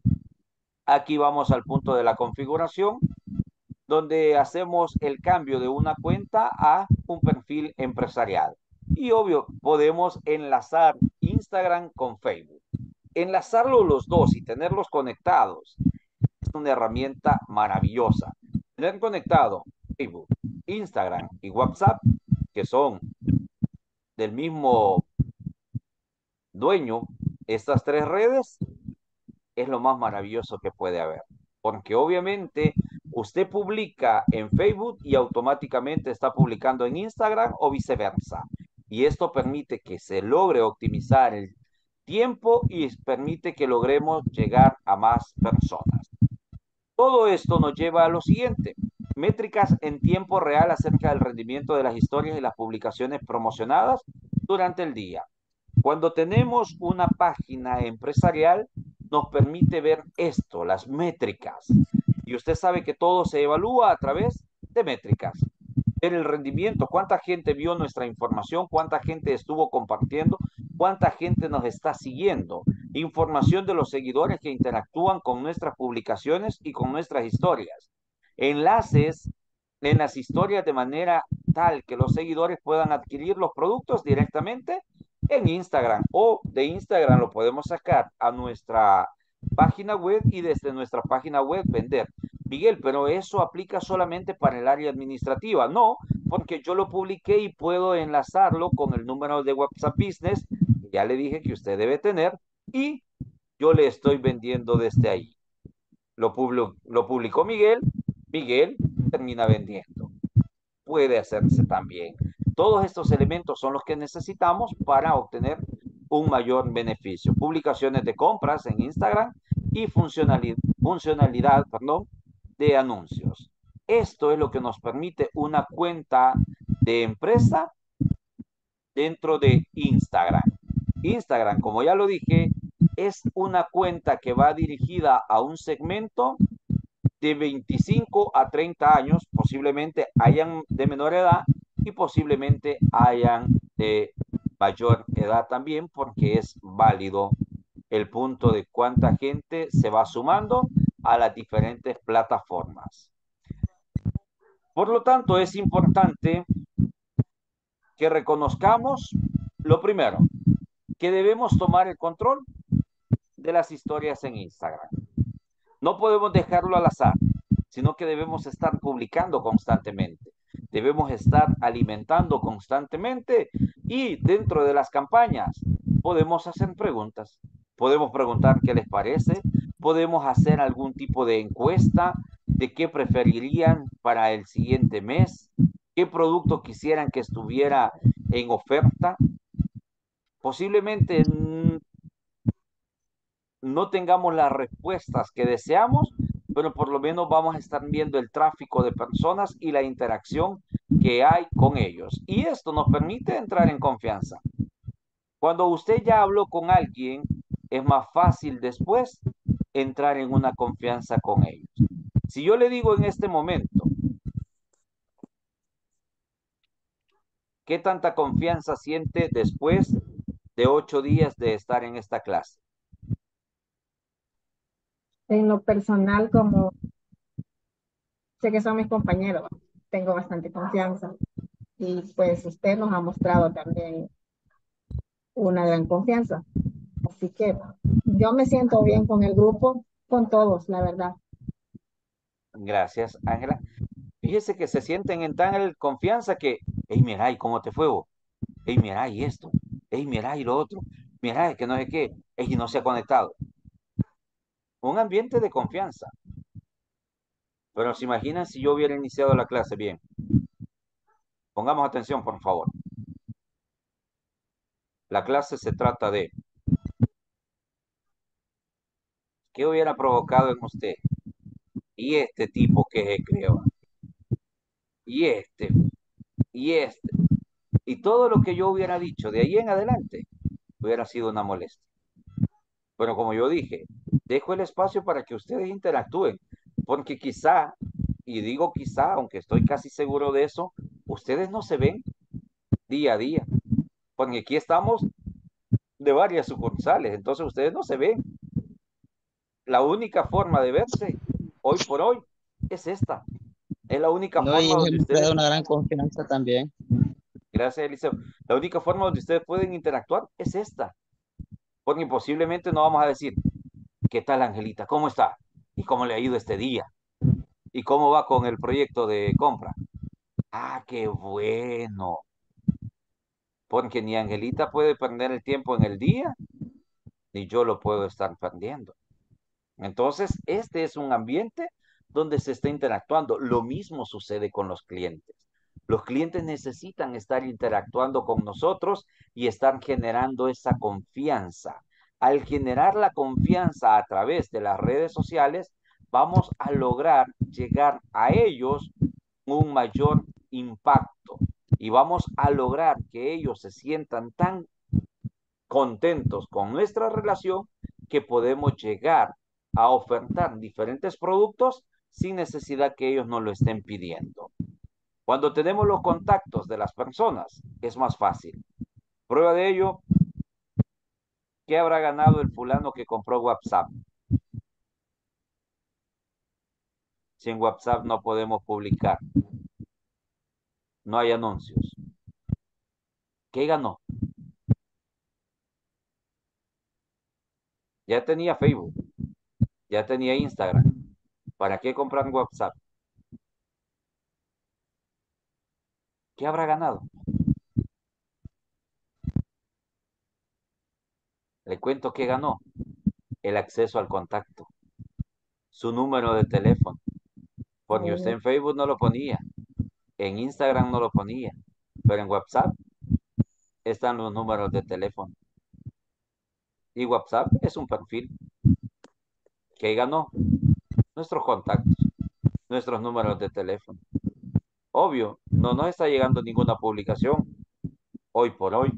Aquí vamos al punto de la configuración, donde hacemos el cambio de una cuenta a un perfil empresarial. Y obvio, podemos enlazar Instagram con Facebook. Enlazarlos los dos y tenerlos conectados es una herramienta maravillosa. Tener conectado Facebook, Instagram y WhatsApp, que son del mismo dueño, estas tres redes, es lo más maravilloso que puede haber. Porque obviamente usted publica en Facebook y automáticamente está publicando en Instagram o viceversa. Y esto permite que se logre optimizar el tiempo y permite que logremos llegar a más personas. Todo esto nos lleva a lo siguiente: métricas en tiempo real acerca del rendimiento de las historias y las publicaciones promocionadas durante el día. Cuando tenemos una página empresarial, nos permite ver esto, las métricas. Y usted sabe que todo se evalúa a través de métricas. Ver el rendimiento, cuánta gente vio nuestra información, cuánta gente estuvo compartiendo, cuánta gente nos está siguiendo. Información de los seguidores que interactúan con nuestras publicaciones y con nuestras historias. Enlaces en las historias de manera tal que los seguidores puedan adquirir los productos directamente en Instagram, o de Instagram lo podemos sacar a nuestra página web y desde nuestra página web vender. Miguel, pero eso aplica solamente para el área administrativa. No, porque yo lo publiqué y puedo enlazarlo con el número de WhatsApp Business, que ya le dije que usted debe tener, y yo le estoy vendiendo desde ahí. Lo, publicó, lo publicó Miguel, Miguel termina vendiendo. Puede hacerse también. Todos estos elementos son los que necesitamos para obtener un mayor beneficio. Publicaciones de compras en Instagram y funcionalidad, funcionalidad perdón, de anuncios. Esto es lo que nos permite una cuenta de empresa dentro de Instagram. Instagram, como ya lo dije, es una cuenta que va dirigida a un segmento de veinticinco a treinta años, posiblemente hayan de menor edad y posiblemente hayan de mayor edad también, porque es válido el punto de cuánta gente se va sumando a las diferentes plataformas. Por lo tanto, es importante que reconozcamos lo primero, que debemos tomar el control de las historias en Instagram. No podemos dejarlo al azar, sino que debemos estar publicando constantemente. Debemos estar alimentando constantemente y dentro de las campañas podemos hacer preguntas. Podemos preguntar qué les parece, podemos hacer algún tipo de encuesta de qué preferirían para el siguiente mes, qué producto quisieran que estuviera en oferta. Posiblemente no tengamos las respuestas que deseamos, pero por lo menos vamos a estar viendo el tráfico de personas y la interacción que hay con ellos. Y esto nos permite entrar en confianza. Cuando usted ya habló con alguien, es más fácil después entrar en una confianza con ellos. Si yo le digo en este momento, ¿qué tanta confianza siente después de ocho días de estar en esta clase? En lo personal, como sé que son mis compañeros, tengo bastante confianza. Y pues usted nos ha mostrado también una gran confianza. Así que yo me siento bien con el grupo, con todos, la verdad. Gracias, Ángela. Fíjese que se sienten en tal confianza que, hey, mira, ¿y cómo te fue vos? Hey, mira, y esto. Hey, mira, y lo otro. Mira, que no sé qué. Hey, no se ha conectado. Un ambiente de confianza. Pero se imaginan si yo hubiera iniciado la clase bien. Pongamos atención, por favor. La clase se trata de ¿qué hubiera provocado en usted? Y este tipo que se creó. Y este. Y este. Y todo lo que yo hubiera dicho de ahí en adelante hubiera sido una molestia. Pero como yo dije, dejo el espacio para que ustedes interactúen. Porque quizá, y digo quizá, aunque estoy casi seguro de eso, ustedes no se ven día a día. Porque aquí estamos de varias sucursales, entonces ustedes no se ven. La única forma de verse hoy por hoy es esta. Es la única No, y forma donde hemos ustedes, creado una gran confianza también. gracias Eliseo, la única forma donde ustedes pueden interactuar es esta. Porque posiblemente no vamos a decir, ¿qué tal Angelita? ¿Cómo está? ¿Y cómo le ha ido este día? ¿Y cómo va con el proyecto de compra? Ah, qué bueno. Porque ni Angelita puede perder el tiempo en el día, ni yo lo puedo estar perdiendo. Entonces, este es un ambiente donde se está interactuando. Lo mismo sucede con los clientes. Los clientes necesitan estar interactuando con nosotros y estar generando esa confianza. Al generar la confianza a través de las redes sociales, vamos a lograr llegar a ellos un mayor impacto y vamos a lograr que ellos se sientan tan contentos con nuestra relación que podemos llegar a ofertar diferentes productos sin necesidad que ellos nos lo estén pidiendo. Cuando tenemos los contactos de las personas, es más fácil. Prueba de ello, ¿qué habrá ganado el fulano que compró WhatsApp? Si en WhatsApp no podemos publicar, no hay anuncios. ¿Qué ganó? Ya tenía Facebook, ya tenía Instagram. ¿Para qué comprar WhatsApp? ¿Qué habrá ganado? Le cuento qué ganó. El acceso al contacto, su número de teléfono. Porque usted Oh, en Facebook no lo ponía, en Instagram no lo ponía, pero en WhatsApp están los números de teléfono. Y WhatsApp es un perfil que ganó nuestros contactos, nuestros números de teléfono. Obvio, no nos está llegando ninguna publicación hoy por hoy,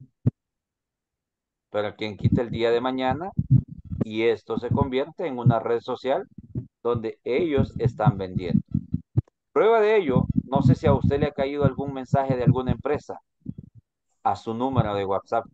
pero quien quita el día de mañana y esto se convierte en una red social donde ellos están vendiendo. Prueba de ello, no sé si a usted le ha caído algún mensaje de alguna empresa a su número de WhatsApp.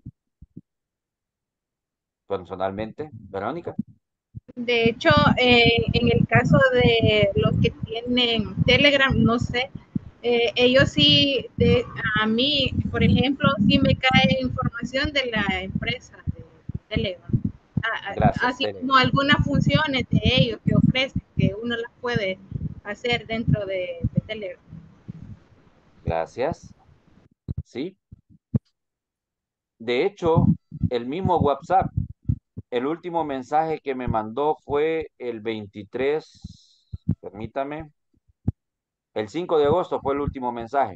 Personalmente, Verónica. De hecho, eh, en el caso de los que tienen Telegram, no sé, eh, ellos sí, de, a mí, por ejemplo, sí me cae información de la empresa de Telegram. A- a- Gracias, Así Tere. como algunas funciones de ellos que ofrecen, que uno las puede hacer dentro de, de Telegram. Gracias. Sí. De hecho, el mismo WhatsApp, el último mensaje que me mandó fue el veintitrés, permítame, el cinco de agosto fue el último mensaje.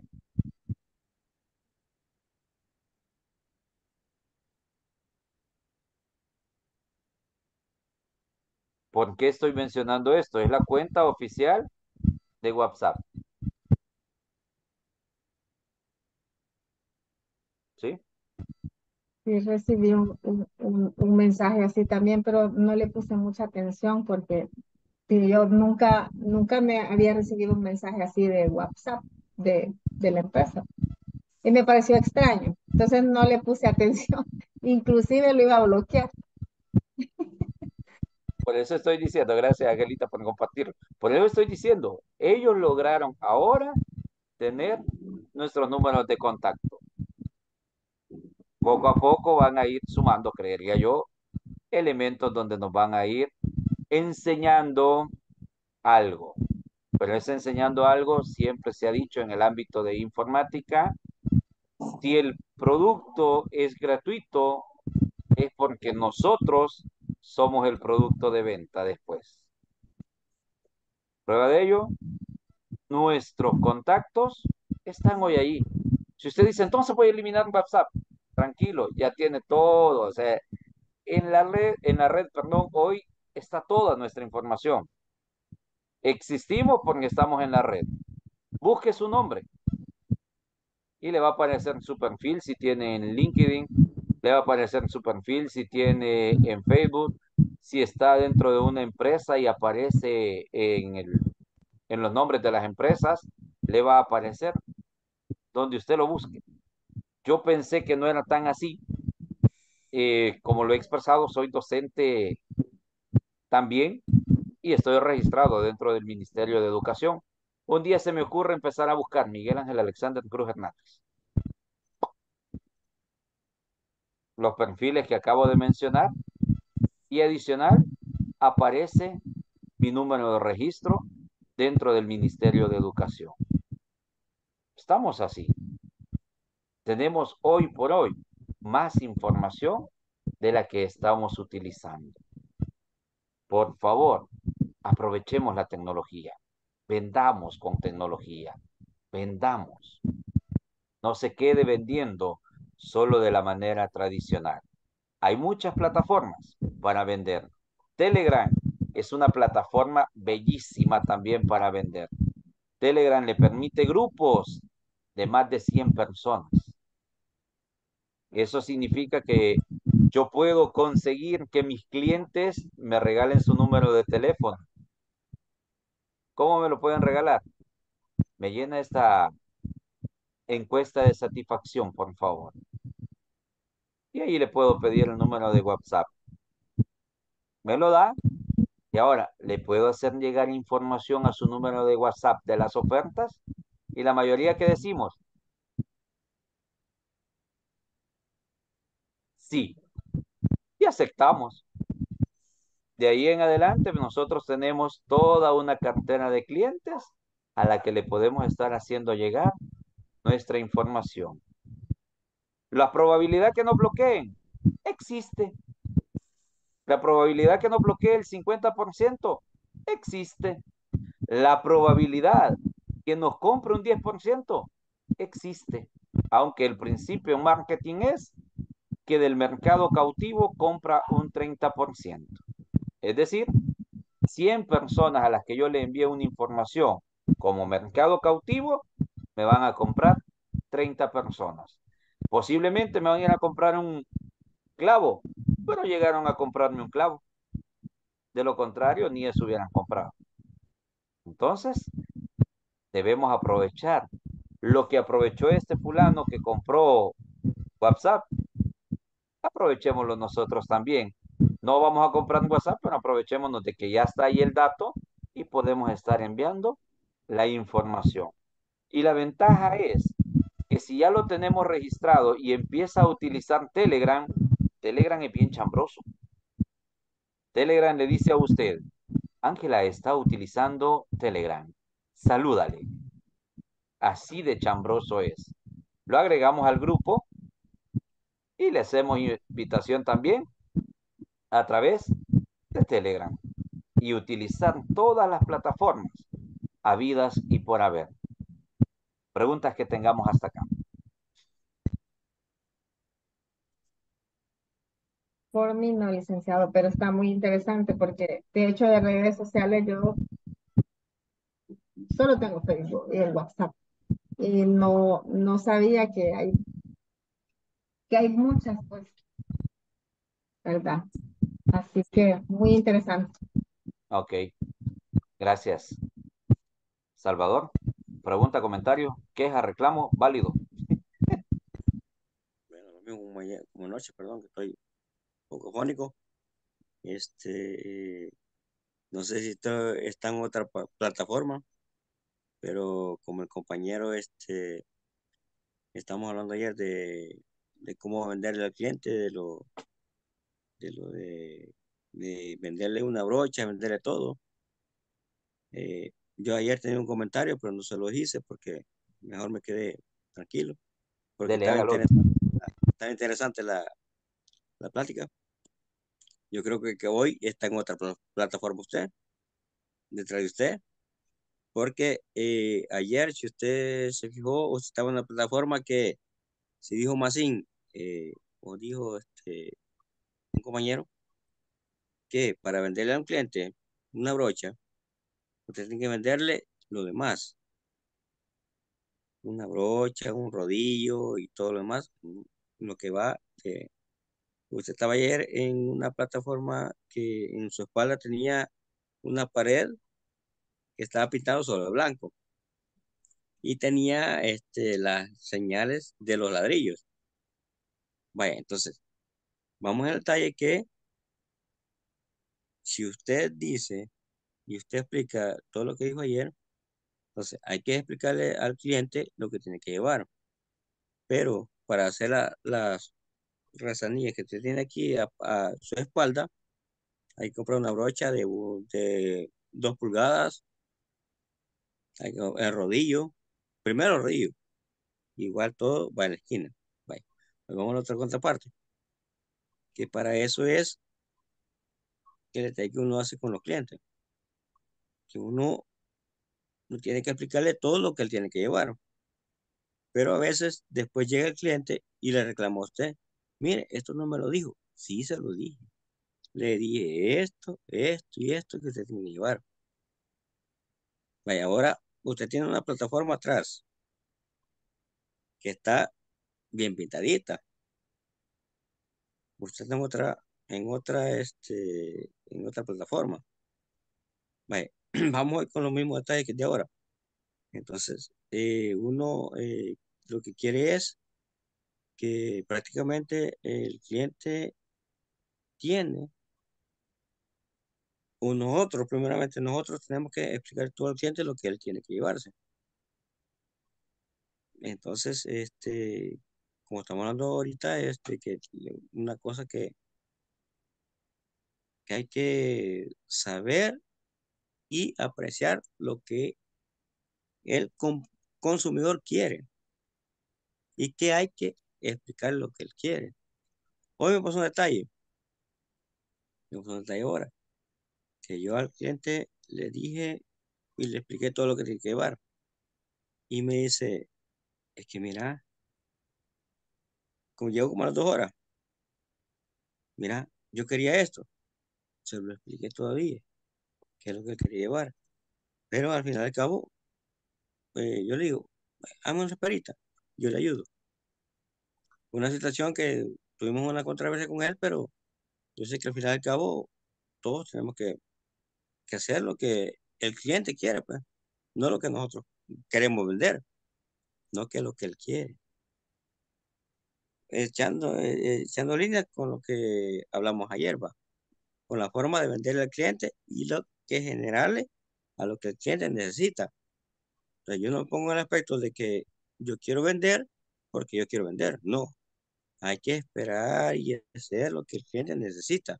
¿Por qué estoy mencionando esto? Es la cuenta oficial de WhatsApp. ¿Sí? sí, recibí un, un- un- un mensaje así también, pero no le puse mucha atención porque sí, yo nunca, nunca me había recibido un mensaje así de WhatsApp de, de la empresa. Y me pareció extraño. Entonces no le puse atención. Inclusive lo iba a bloquear. Por eso estoy diciendo, gracias Angelita por compartirlo. Por eso estoy diciendo, ellos lograron ahora tener nuestros números de contacto. Poco a poco van a ir sumando, creería yo, elementos donde nos van a ir enseñando algo. Pero ese enseñando algo siempre se ha dicho en el ámbito de informática, si el producto es gratuito, es porque nosotros somos el producto de venta después. Prueba de ello, nuestros contactos están hoy ahí. Si usted dice, entonces voy a eliminar WhatsApp, tranquilo, ya tiene todo. O sea, en la red, en la red, perdón, hoy está toda nuestra información. Existimos porque estamos en la red. Busque su nombre y le va a aparecer en su perfil si tiene en LinkedIn, le va a aparecer en su perfil si tiene en Facebook, si está dentro de una empresa y aparece en, el, en los nombres de las empresas, le va a aparecer donde usted lo busque. Yo pensé que no era tan así. Eh, como lo he expresado, soy docente también y estoy registrado dentro del Ministerio de Educación. Un día se me ocurre empezar a buscar Miguel Ángel Alexander Cruz Hernández. Los perfiles que acabo de mencionar y adicional aparece mi número de registro dentro del Ministerio de Educación. Estamos así. Tenemos hoy por hoy más información de la que estamos utilizando. Por favor, aprovechemos la tecnología. Vendamos con tecnología. Vendamos. No se quede vendiendo solo de la manera tradicional. Hay muchas plataformas para vender. Telegram es una plataforma bellísima también para vender. Telegram le permite grupos de más de cien personas. Eso significa que yo puedo conseguir que mis clientes me regalen su número de teléfono. ¿Cómo me lo pueden regalar? Me llena esta encuesta de satisfacción, por favor. Y ahí le puedo pedir el número de WhatsApp. Me lo da y ahora le puedo hacer llegar información a su número de WhatsApp de las ofertas y la mayoría que decimos, sí, y aceptamos. De ahí en adelante nosotros tenemos toda una cartera de clientes a la que le podemos estar haciendo llegar nuestra información. La probabilidad que nos bloqueen existe. La probabilidad que nos bloquee el cincuenta por ciento existe. La probabilidad que nos compre un diez por ciento existe. Aunque el principio en marketing es que del mercado cautivo compra un treinta por ciento. Es decir, cien personas a las que yo le envíe una información como mercado cautivo, me van a comprar treinta personas. Posiblemente me van a ir a comprar un clavo, pero llegaron a comprarme un clavo. De lo contrario, ni eso hubieran comprado. Entonces, debemos aprovechar lo que aprovechó este fulano que compró WhatsApp. Aprovechémoslo nosotros también. No vamos a comprar WhatsApp, pero aprovechémonos de que ya está ahí el dato y podemos estar enviando la información. Y la ventaja es que si ya lo tenemos registrado y empieza a utilizar Telegram, Telegram es bien chambroso. Telegram le dice a usted, Ángela está utilizando Telegram, salúdale. Así de chambroso es. Lo agregamos al grupo y le hacemos invitación también a través de Telegram y utilizar todas las plataformas habidas y por haber. Preguntas que tengamos hasta acá. Por mí no, licenciado, pero está muy interesante porque de hecho de redes sociales yo solo tengo Facebook y el WhatsApp y no, no sabía que hay, que hay muchas, pues, ¿verdad? Así que muy interesante. Ok, gracias. Salvador, pregunta, comentario, queja, reclamo, válido. Bueno, lo mismo como, ayer- como anoche, perdón, que estoy un poco fónico. Este, no sé si esto está en otra pa- plataforma, pero como el compañero, este, estamos hablando ayer de, de cómo venderle al cliente, de lo de, lo de, de venderle una brocha, venderle todo. Eh, yo ayer tenía un comentario, pero no se lo hice porque mejor me quedé tranquilo, porque Dele, estaba hágalo. interesante, estaba interesante la, la plática. Yo creo que, que hoy está en otra pla- plataforma usted, detrás de usted, porque eh, ayer, si usted se fijó, usted estaba en una plataforma que se dijo Masín, eh, o dijo este, un compañero, que para venderle a un cliente una brocha, usted tiene que venderle lo demás, una brocha, un rodillo y todo lo demás, mm, lo que va. eh, Usted estaba ayer en una plataforma que en su espalda tenía una pared que estaba pintado solo de blanco y tenía este, las señales de los ladrillos. Vaya, entonces, vamos al detalle que si usted dice y usted explica todo lo que dijo ayer, Entonces, hay que explicarle al cliente lo que tiene que llevar. Pero para hacer la- las rezanillas que usted tiene aquí a, a su espalda, hay que comprar una brocha de, u- de dos pulgadas, hay que, el rodillo, primero el rodillo, igual todo va en la esquina. Vaya. Pues vamos a la otra contraparte, que para eso es el detalle que uno hace con los clientes, que uno no tiene que explicarle todo lo que él tiene que llevar. Pero a veces después llega el cliente y le reclama a usted, mire, esto no me lo dijo. Sí, se lo dije. Le dije esto, esto y esto que usted tiene que llevar. Vaya, ahora usted tiene una plataforma atrás que está bien pintadita. Usted está en otra, en otra, este, en otra plataforma. Vaya, vamos a ir con los mismos detalles que de ahora. Entonces, eh, uno eh, lo que quiere es que prácticamente el cliente tiene, o nosotros, primeramente nosotros tenemos que explicar todo al cliente lo que él tiene que llevarse. Entonces, este, como estamos hablando ahorita, este, que una cosa que, que hay que saber y apreciar lo que el con- consumidor quiere y que hay que explicar lo que él quiere. Hoy me pasó un detalle, me pasó un detalle ahora, que yo al cliente le dije y le expliqué todo lo que tiene que llevar. Y me dice, es que mira, como llevo como a las dos horas, mira, yo quería esto, se lo expliqué todavía, qué es lo que él quería llevar. Pero al final y al cabo, eh, yo le digo, hazme una esperita, yo le ayudo. Una situación que tuvimos una controversia con él, pero yo sé que al final y al cabo todos tenemos que, que hacer lo que el cliente quiere, pues, no lo que nosotros queremos vender, no que lo que él quiere. Echando, eh, eh, echando líneas con lo que hablamos ayer, va, con la forma de venderle al cliente y lo que generarle a lo que el cliente necesita. Entonces, yo no pongo el aspecto de que yo quiero vender porque yo quiero vender, no. Hay que esperar y hacer lo que el cliente necesita.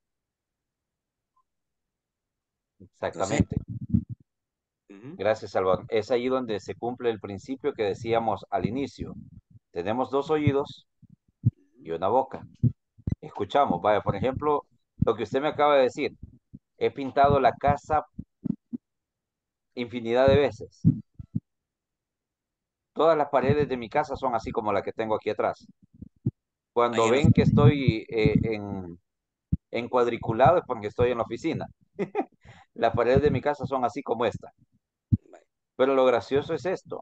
Entonces, Exactamente. ujú, Gracias, Salvador. Es ahí donde se cumple el principio que decíamos al inicio. Tenemos dos oídos y una boca. Escuchamos. Vaya, por ejemplo, lo que usted me acaba de decir. He pintado la casa infinidad de veces. Todas las paredes de mi casa son así como la que tengo aquí atrás. ahí Cuando en la ven que estoy eh, en, en cuadriculado es porque estoy en la oficina. Las paredes de mi casa son así como esta. Pero lo gracioso es esto,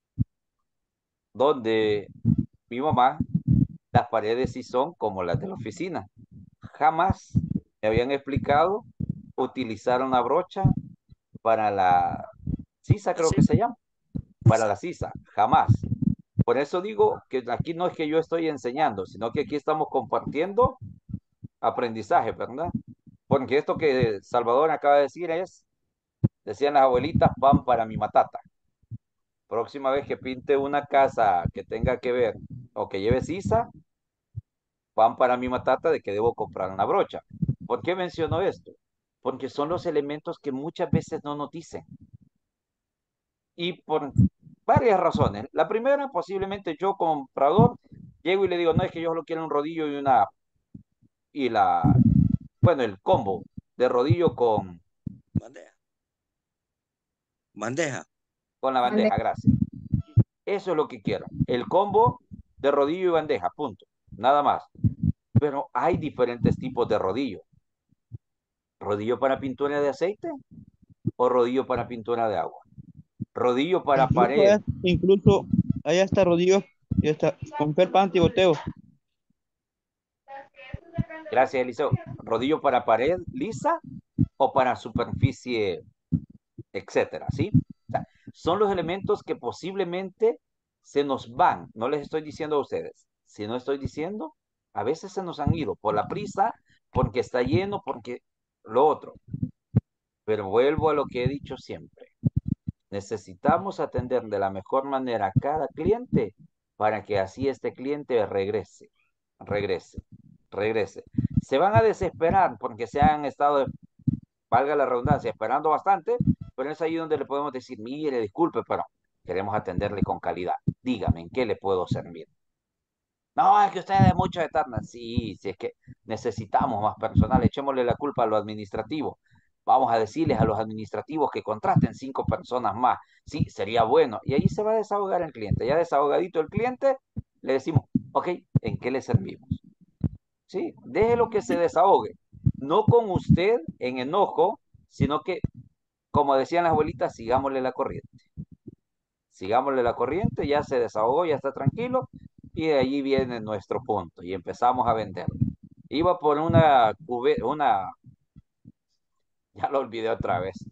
donde mi mamá, las paredes sí son como las de la oficina. Jamás me habían explicado utilizar una brocha para la sisa, creo que se llama, para la sisa, jamás. Por eso digo que aquí no es que yo estoy enseñando, sino que aquí estamos compartiendo aprendizaje, ¿verdad? Porque esto que Salvador acaba de decir es, decían las abuelitas, pan para mi matata. Próxima vez que pinte una casa que tenga que ver o que lleve sisa, pan para mi matata de que debo comprar una brocha. ¿Por qué menciono esto? Porque son los elementos que muchas veces no nos dicen. Y por varias razones. La primera, posiblemente yo comprador, llego y le digo, no es que yo solo quiero un rodillo y una, y la, bueno, el combo de rodillo con, bandeja. Bandeja. con la Mande- bandeja, gracias. Eso es lo que quiero. El combo de rodillo y bandeja, punto. Nada más. Pero hay diferentes tipos de rodillo. ¿Rodillo para pintura de aceite o rodillo para pintura de agua? Rodillo para Incluso, pared. es- incluso hay hasta rodillos y hasta con felpa antigoteo. Gracias, Eliseo. Rodillo para pared lisa o para superficie, etcétera, ¿sí? O sea, son los elementos que posiblemente se nos van. No les estoy diciendo a ustedes. Si no estoy diciendo, a veces se nos han ido por la prisa, porque está lleno, porque lo otro. Pero vuelvo a lo que he dicho siempre. Necesitamos atender de la mejor manera a cada cliente para que así este cliente regrese, regrese, regrese. Se van a desesperar porque se han estado, valga la redundancia, esperando bastante, pero es ahí donde le podemos decir, mire, disculpe, pero queremos atenderle con calidad. Dígame, ¿en qué le puedo servir? No, es que usted es mucho de tarda. Sí, sí, es que necesitamos más personal. Echémosle la culpa a lo administrativo. Vamos a decirles a los administrativos que contraten cinco personas más. Sí, sería bueno. Y ahí se va a desahogar el cliente. Ya desahogadito el cliente, le decimos, ok, ¿en qué le servimos? Sí, déjelo que se desahogue. No con usted en enojo, sino que, como decían las abuelitas, sigámosle la corriente. Sigámosle la corriente, ya se desahogó, ya está tranquilo, y de allí viene nuestro punto, y empezamos a venderlo. Iba por una, cube- una, ya lo olvidé otra vez,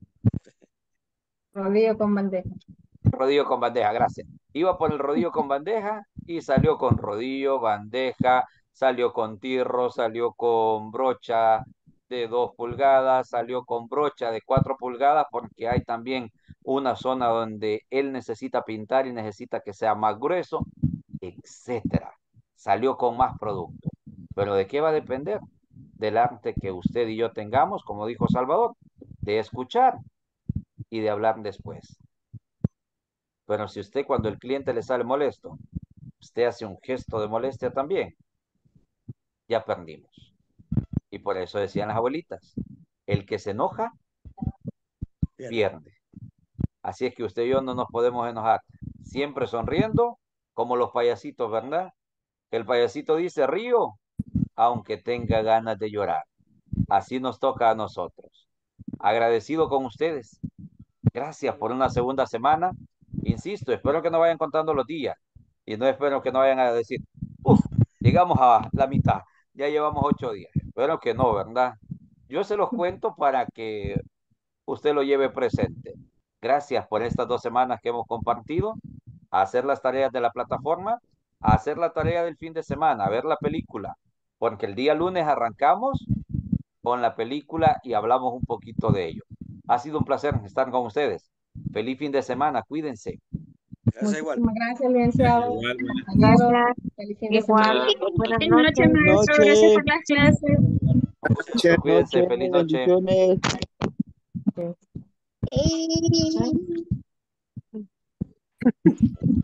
Rodillo con bandeja. rodillo con bandeja, gracias. Iba por el rodillo con bandeja y salió con rodillo, bandeja, salió con tirro, salió con brocha de dos pulgadas, salió con brocha de cuatro pulgadas, porque hay también una zona donde él necesita pintar y necesita que sea más grueso, etcétera. Salió con más producto. Pero ¿de qué va a depender? Del arte que usted y yo tengamos, como dijo Salvador, de escuchar y de hablar después. Pero si usted cuando el cliente le sale molesto, usted hace un gesto de molestia también, ya perdimos. Y por eso decían las abuelitas, el que se enoja, pierde. Así es que usted y yo no nos podemos enojar. Siempre sonriendo, como los payasitos, ¿verdad? El payasito dice, río, aunque tenga ganas de llorar. Así nos toca a nosotros. Agradecido con ustedes. Gracias por una segunda semana. Insisto, espero que no vayan contando los días. Y no espero que no vayan a decir, uff, llegamos a la mitad. Ya llevamos ocho días. Espero que no, ¿verdad? Yo se los cuento para que usted lo lleve presente. Gracias por estas dos semanas que hemos compartido, a hacer las tareas de la plataforma, a hacer la tarea del fin de semana, a ver la película, porque el día lunes arrancamos con la película y hablamos un poquito de ello. Ha sido un placer estar con ustedes. Feliz fin de semana, cuídense. Gracias igual. Muchísimas gracias, licenciado. Igual, Compañero, Gracias. feliz fin de Igual. semana. Buenas Buenas noches, noches. maestro. Gracias por las clases. Cuídense, cuídense, Noche, feliz noche. bendiciones. Eh,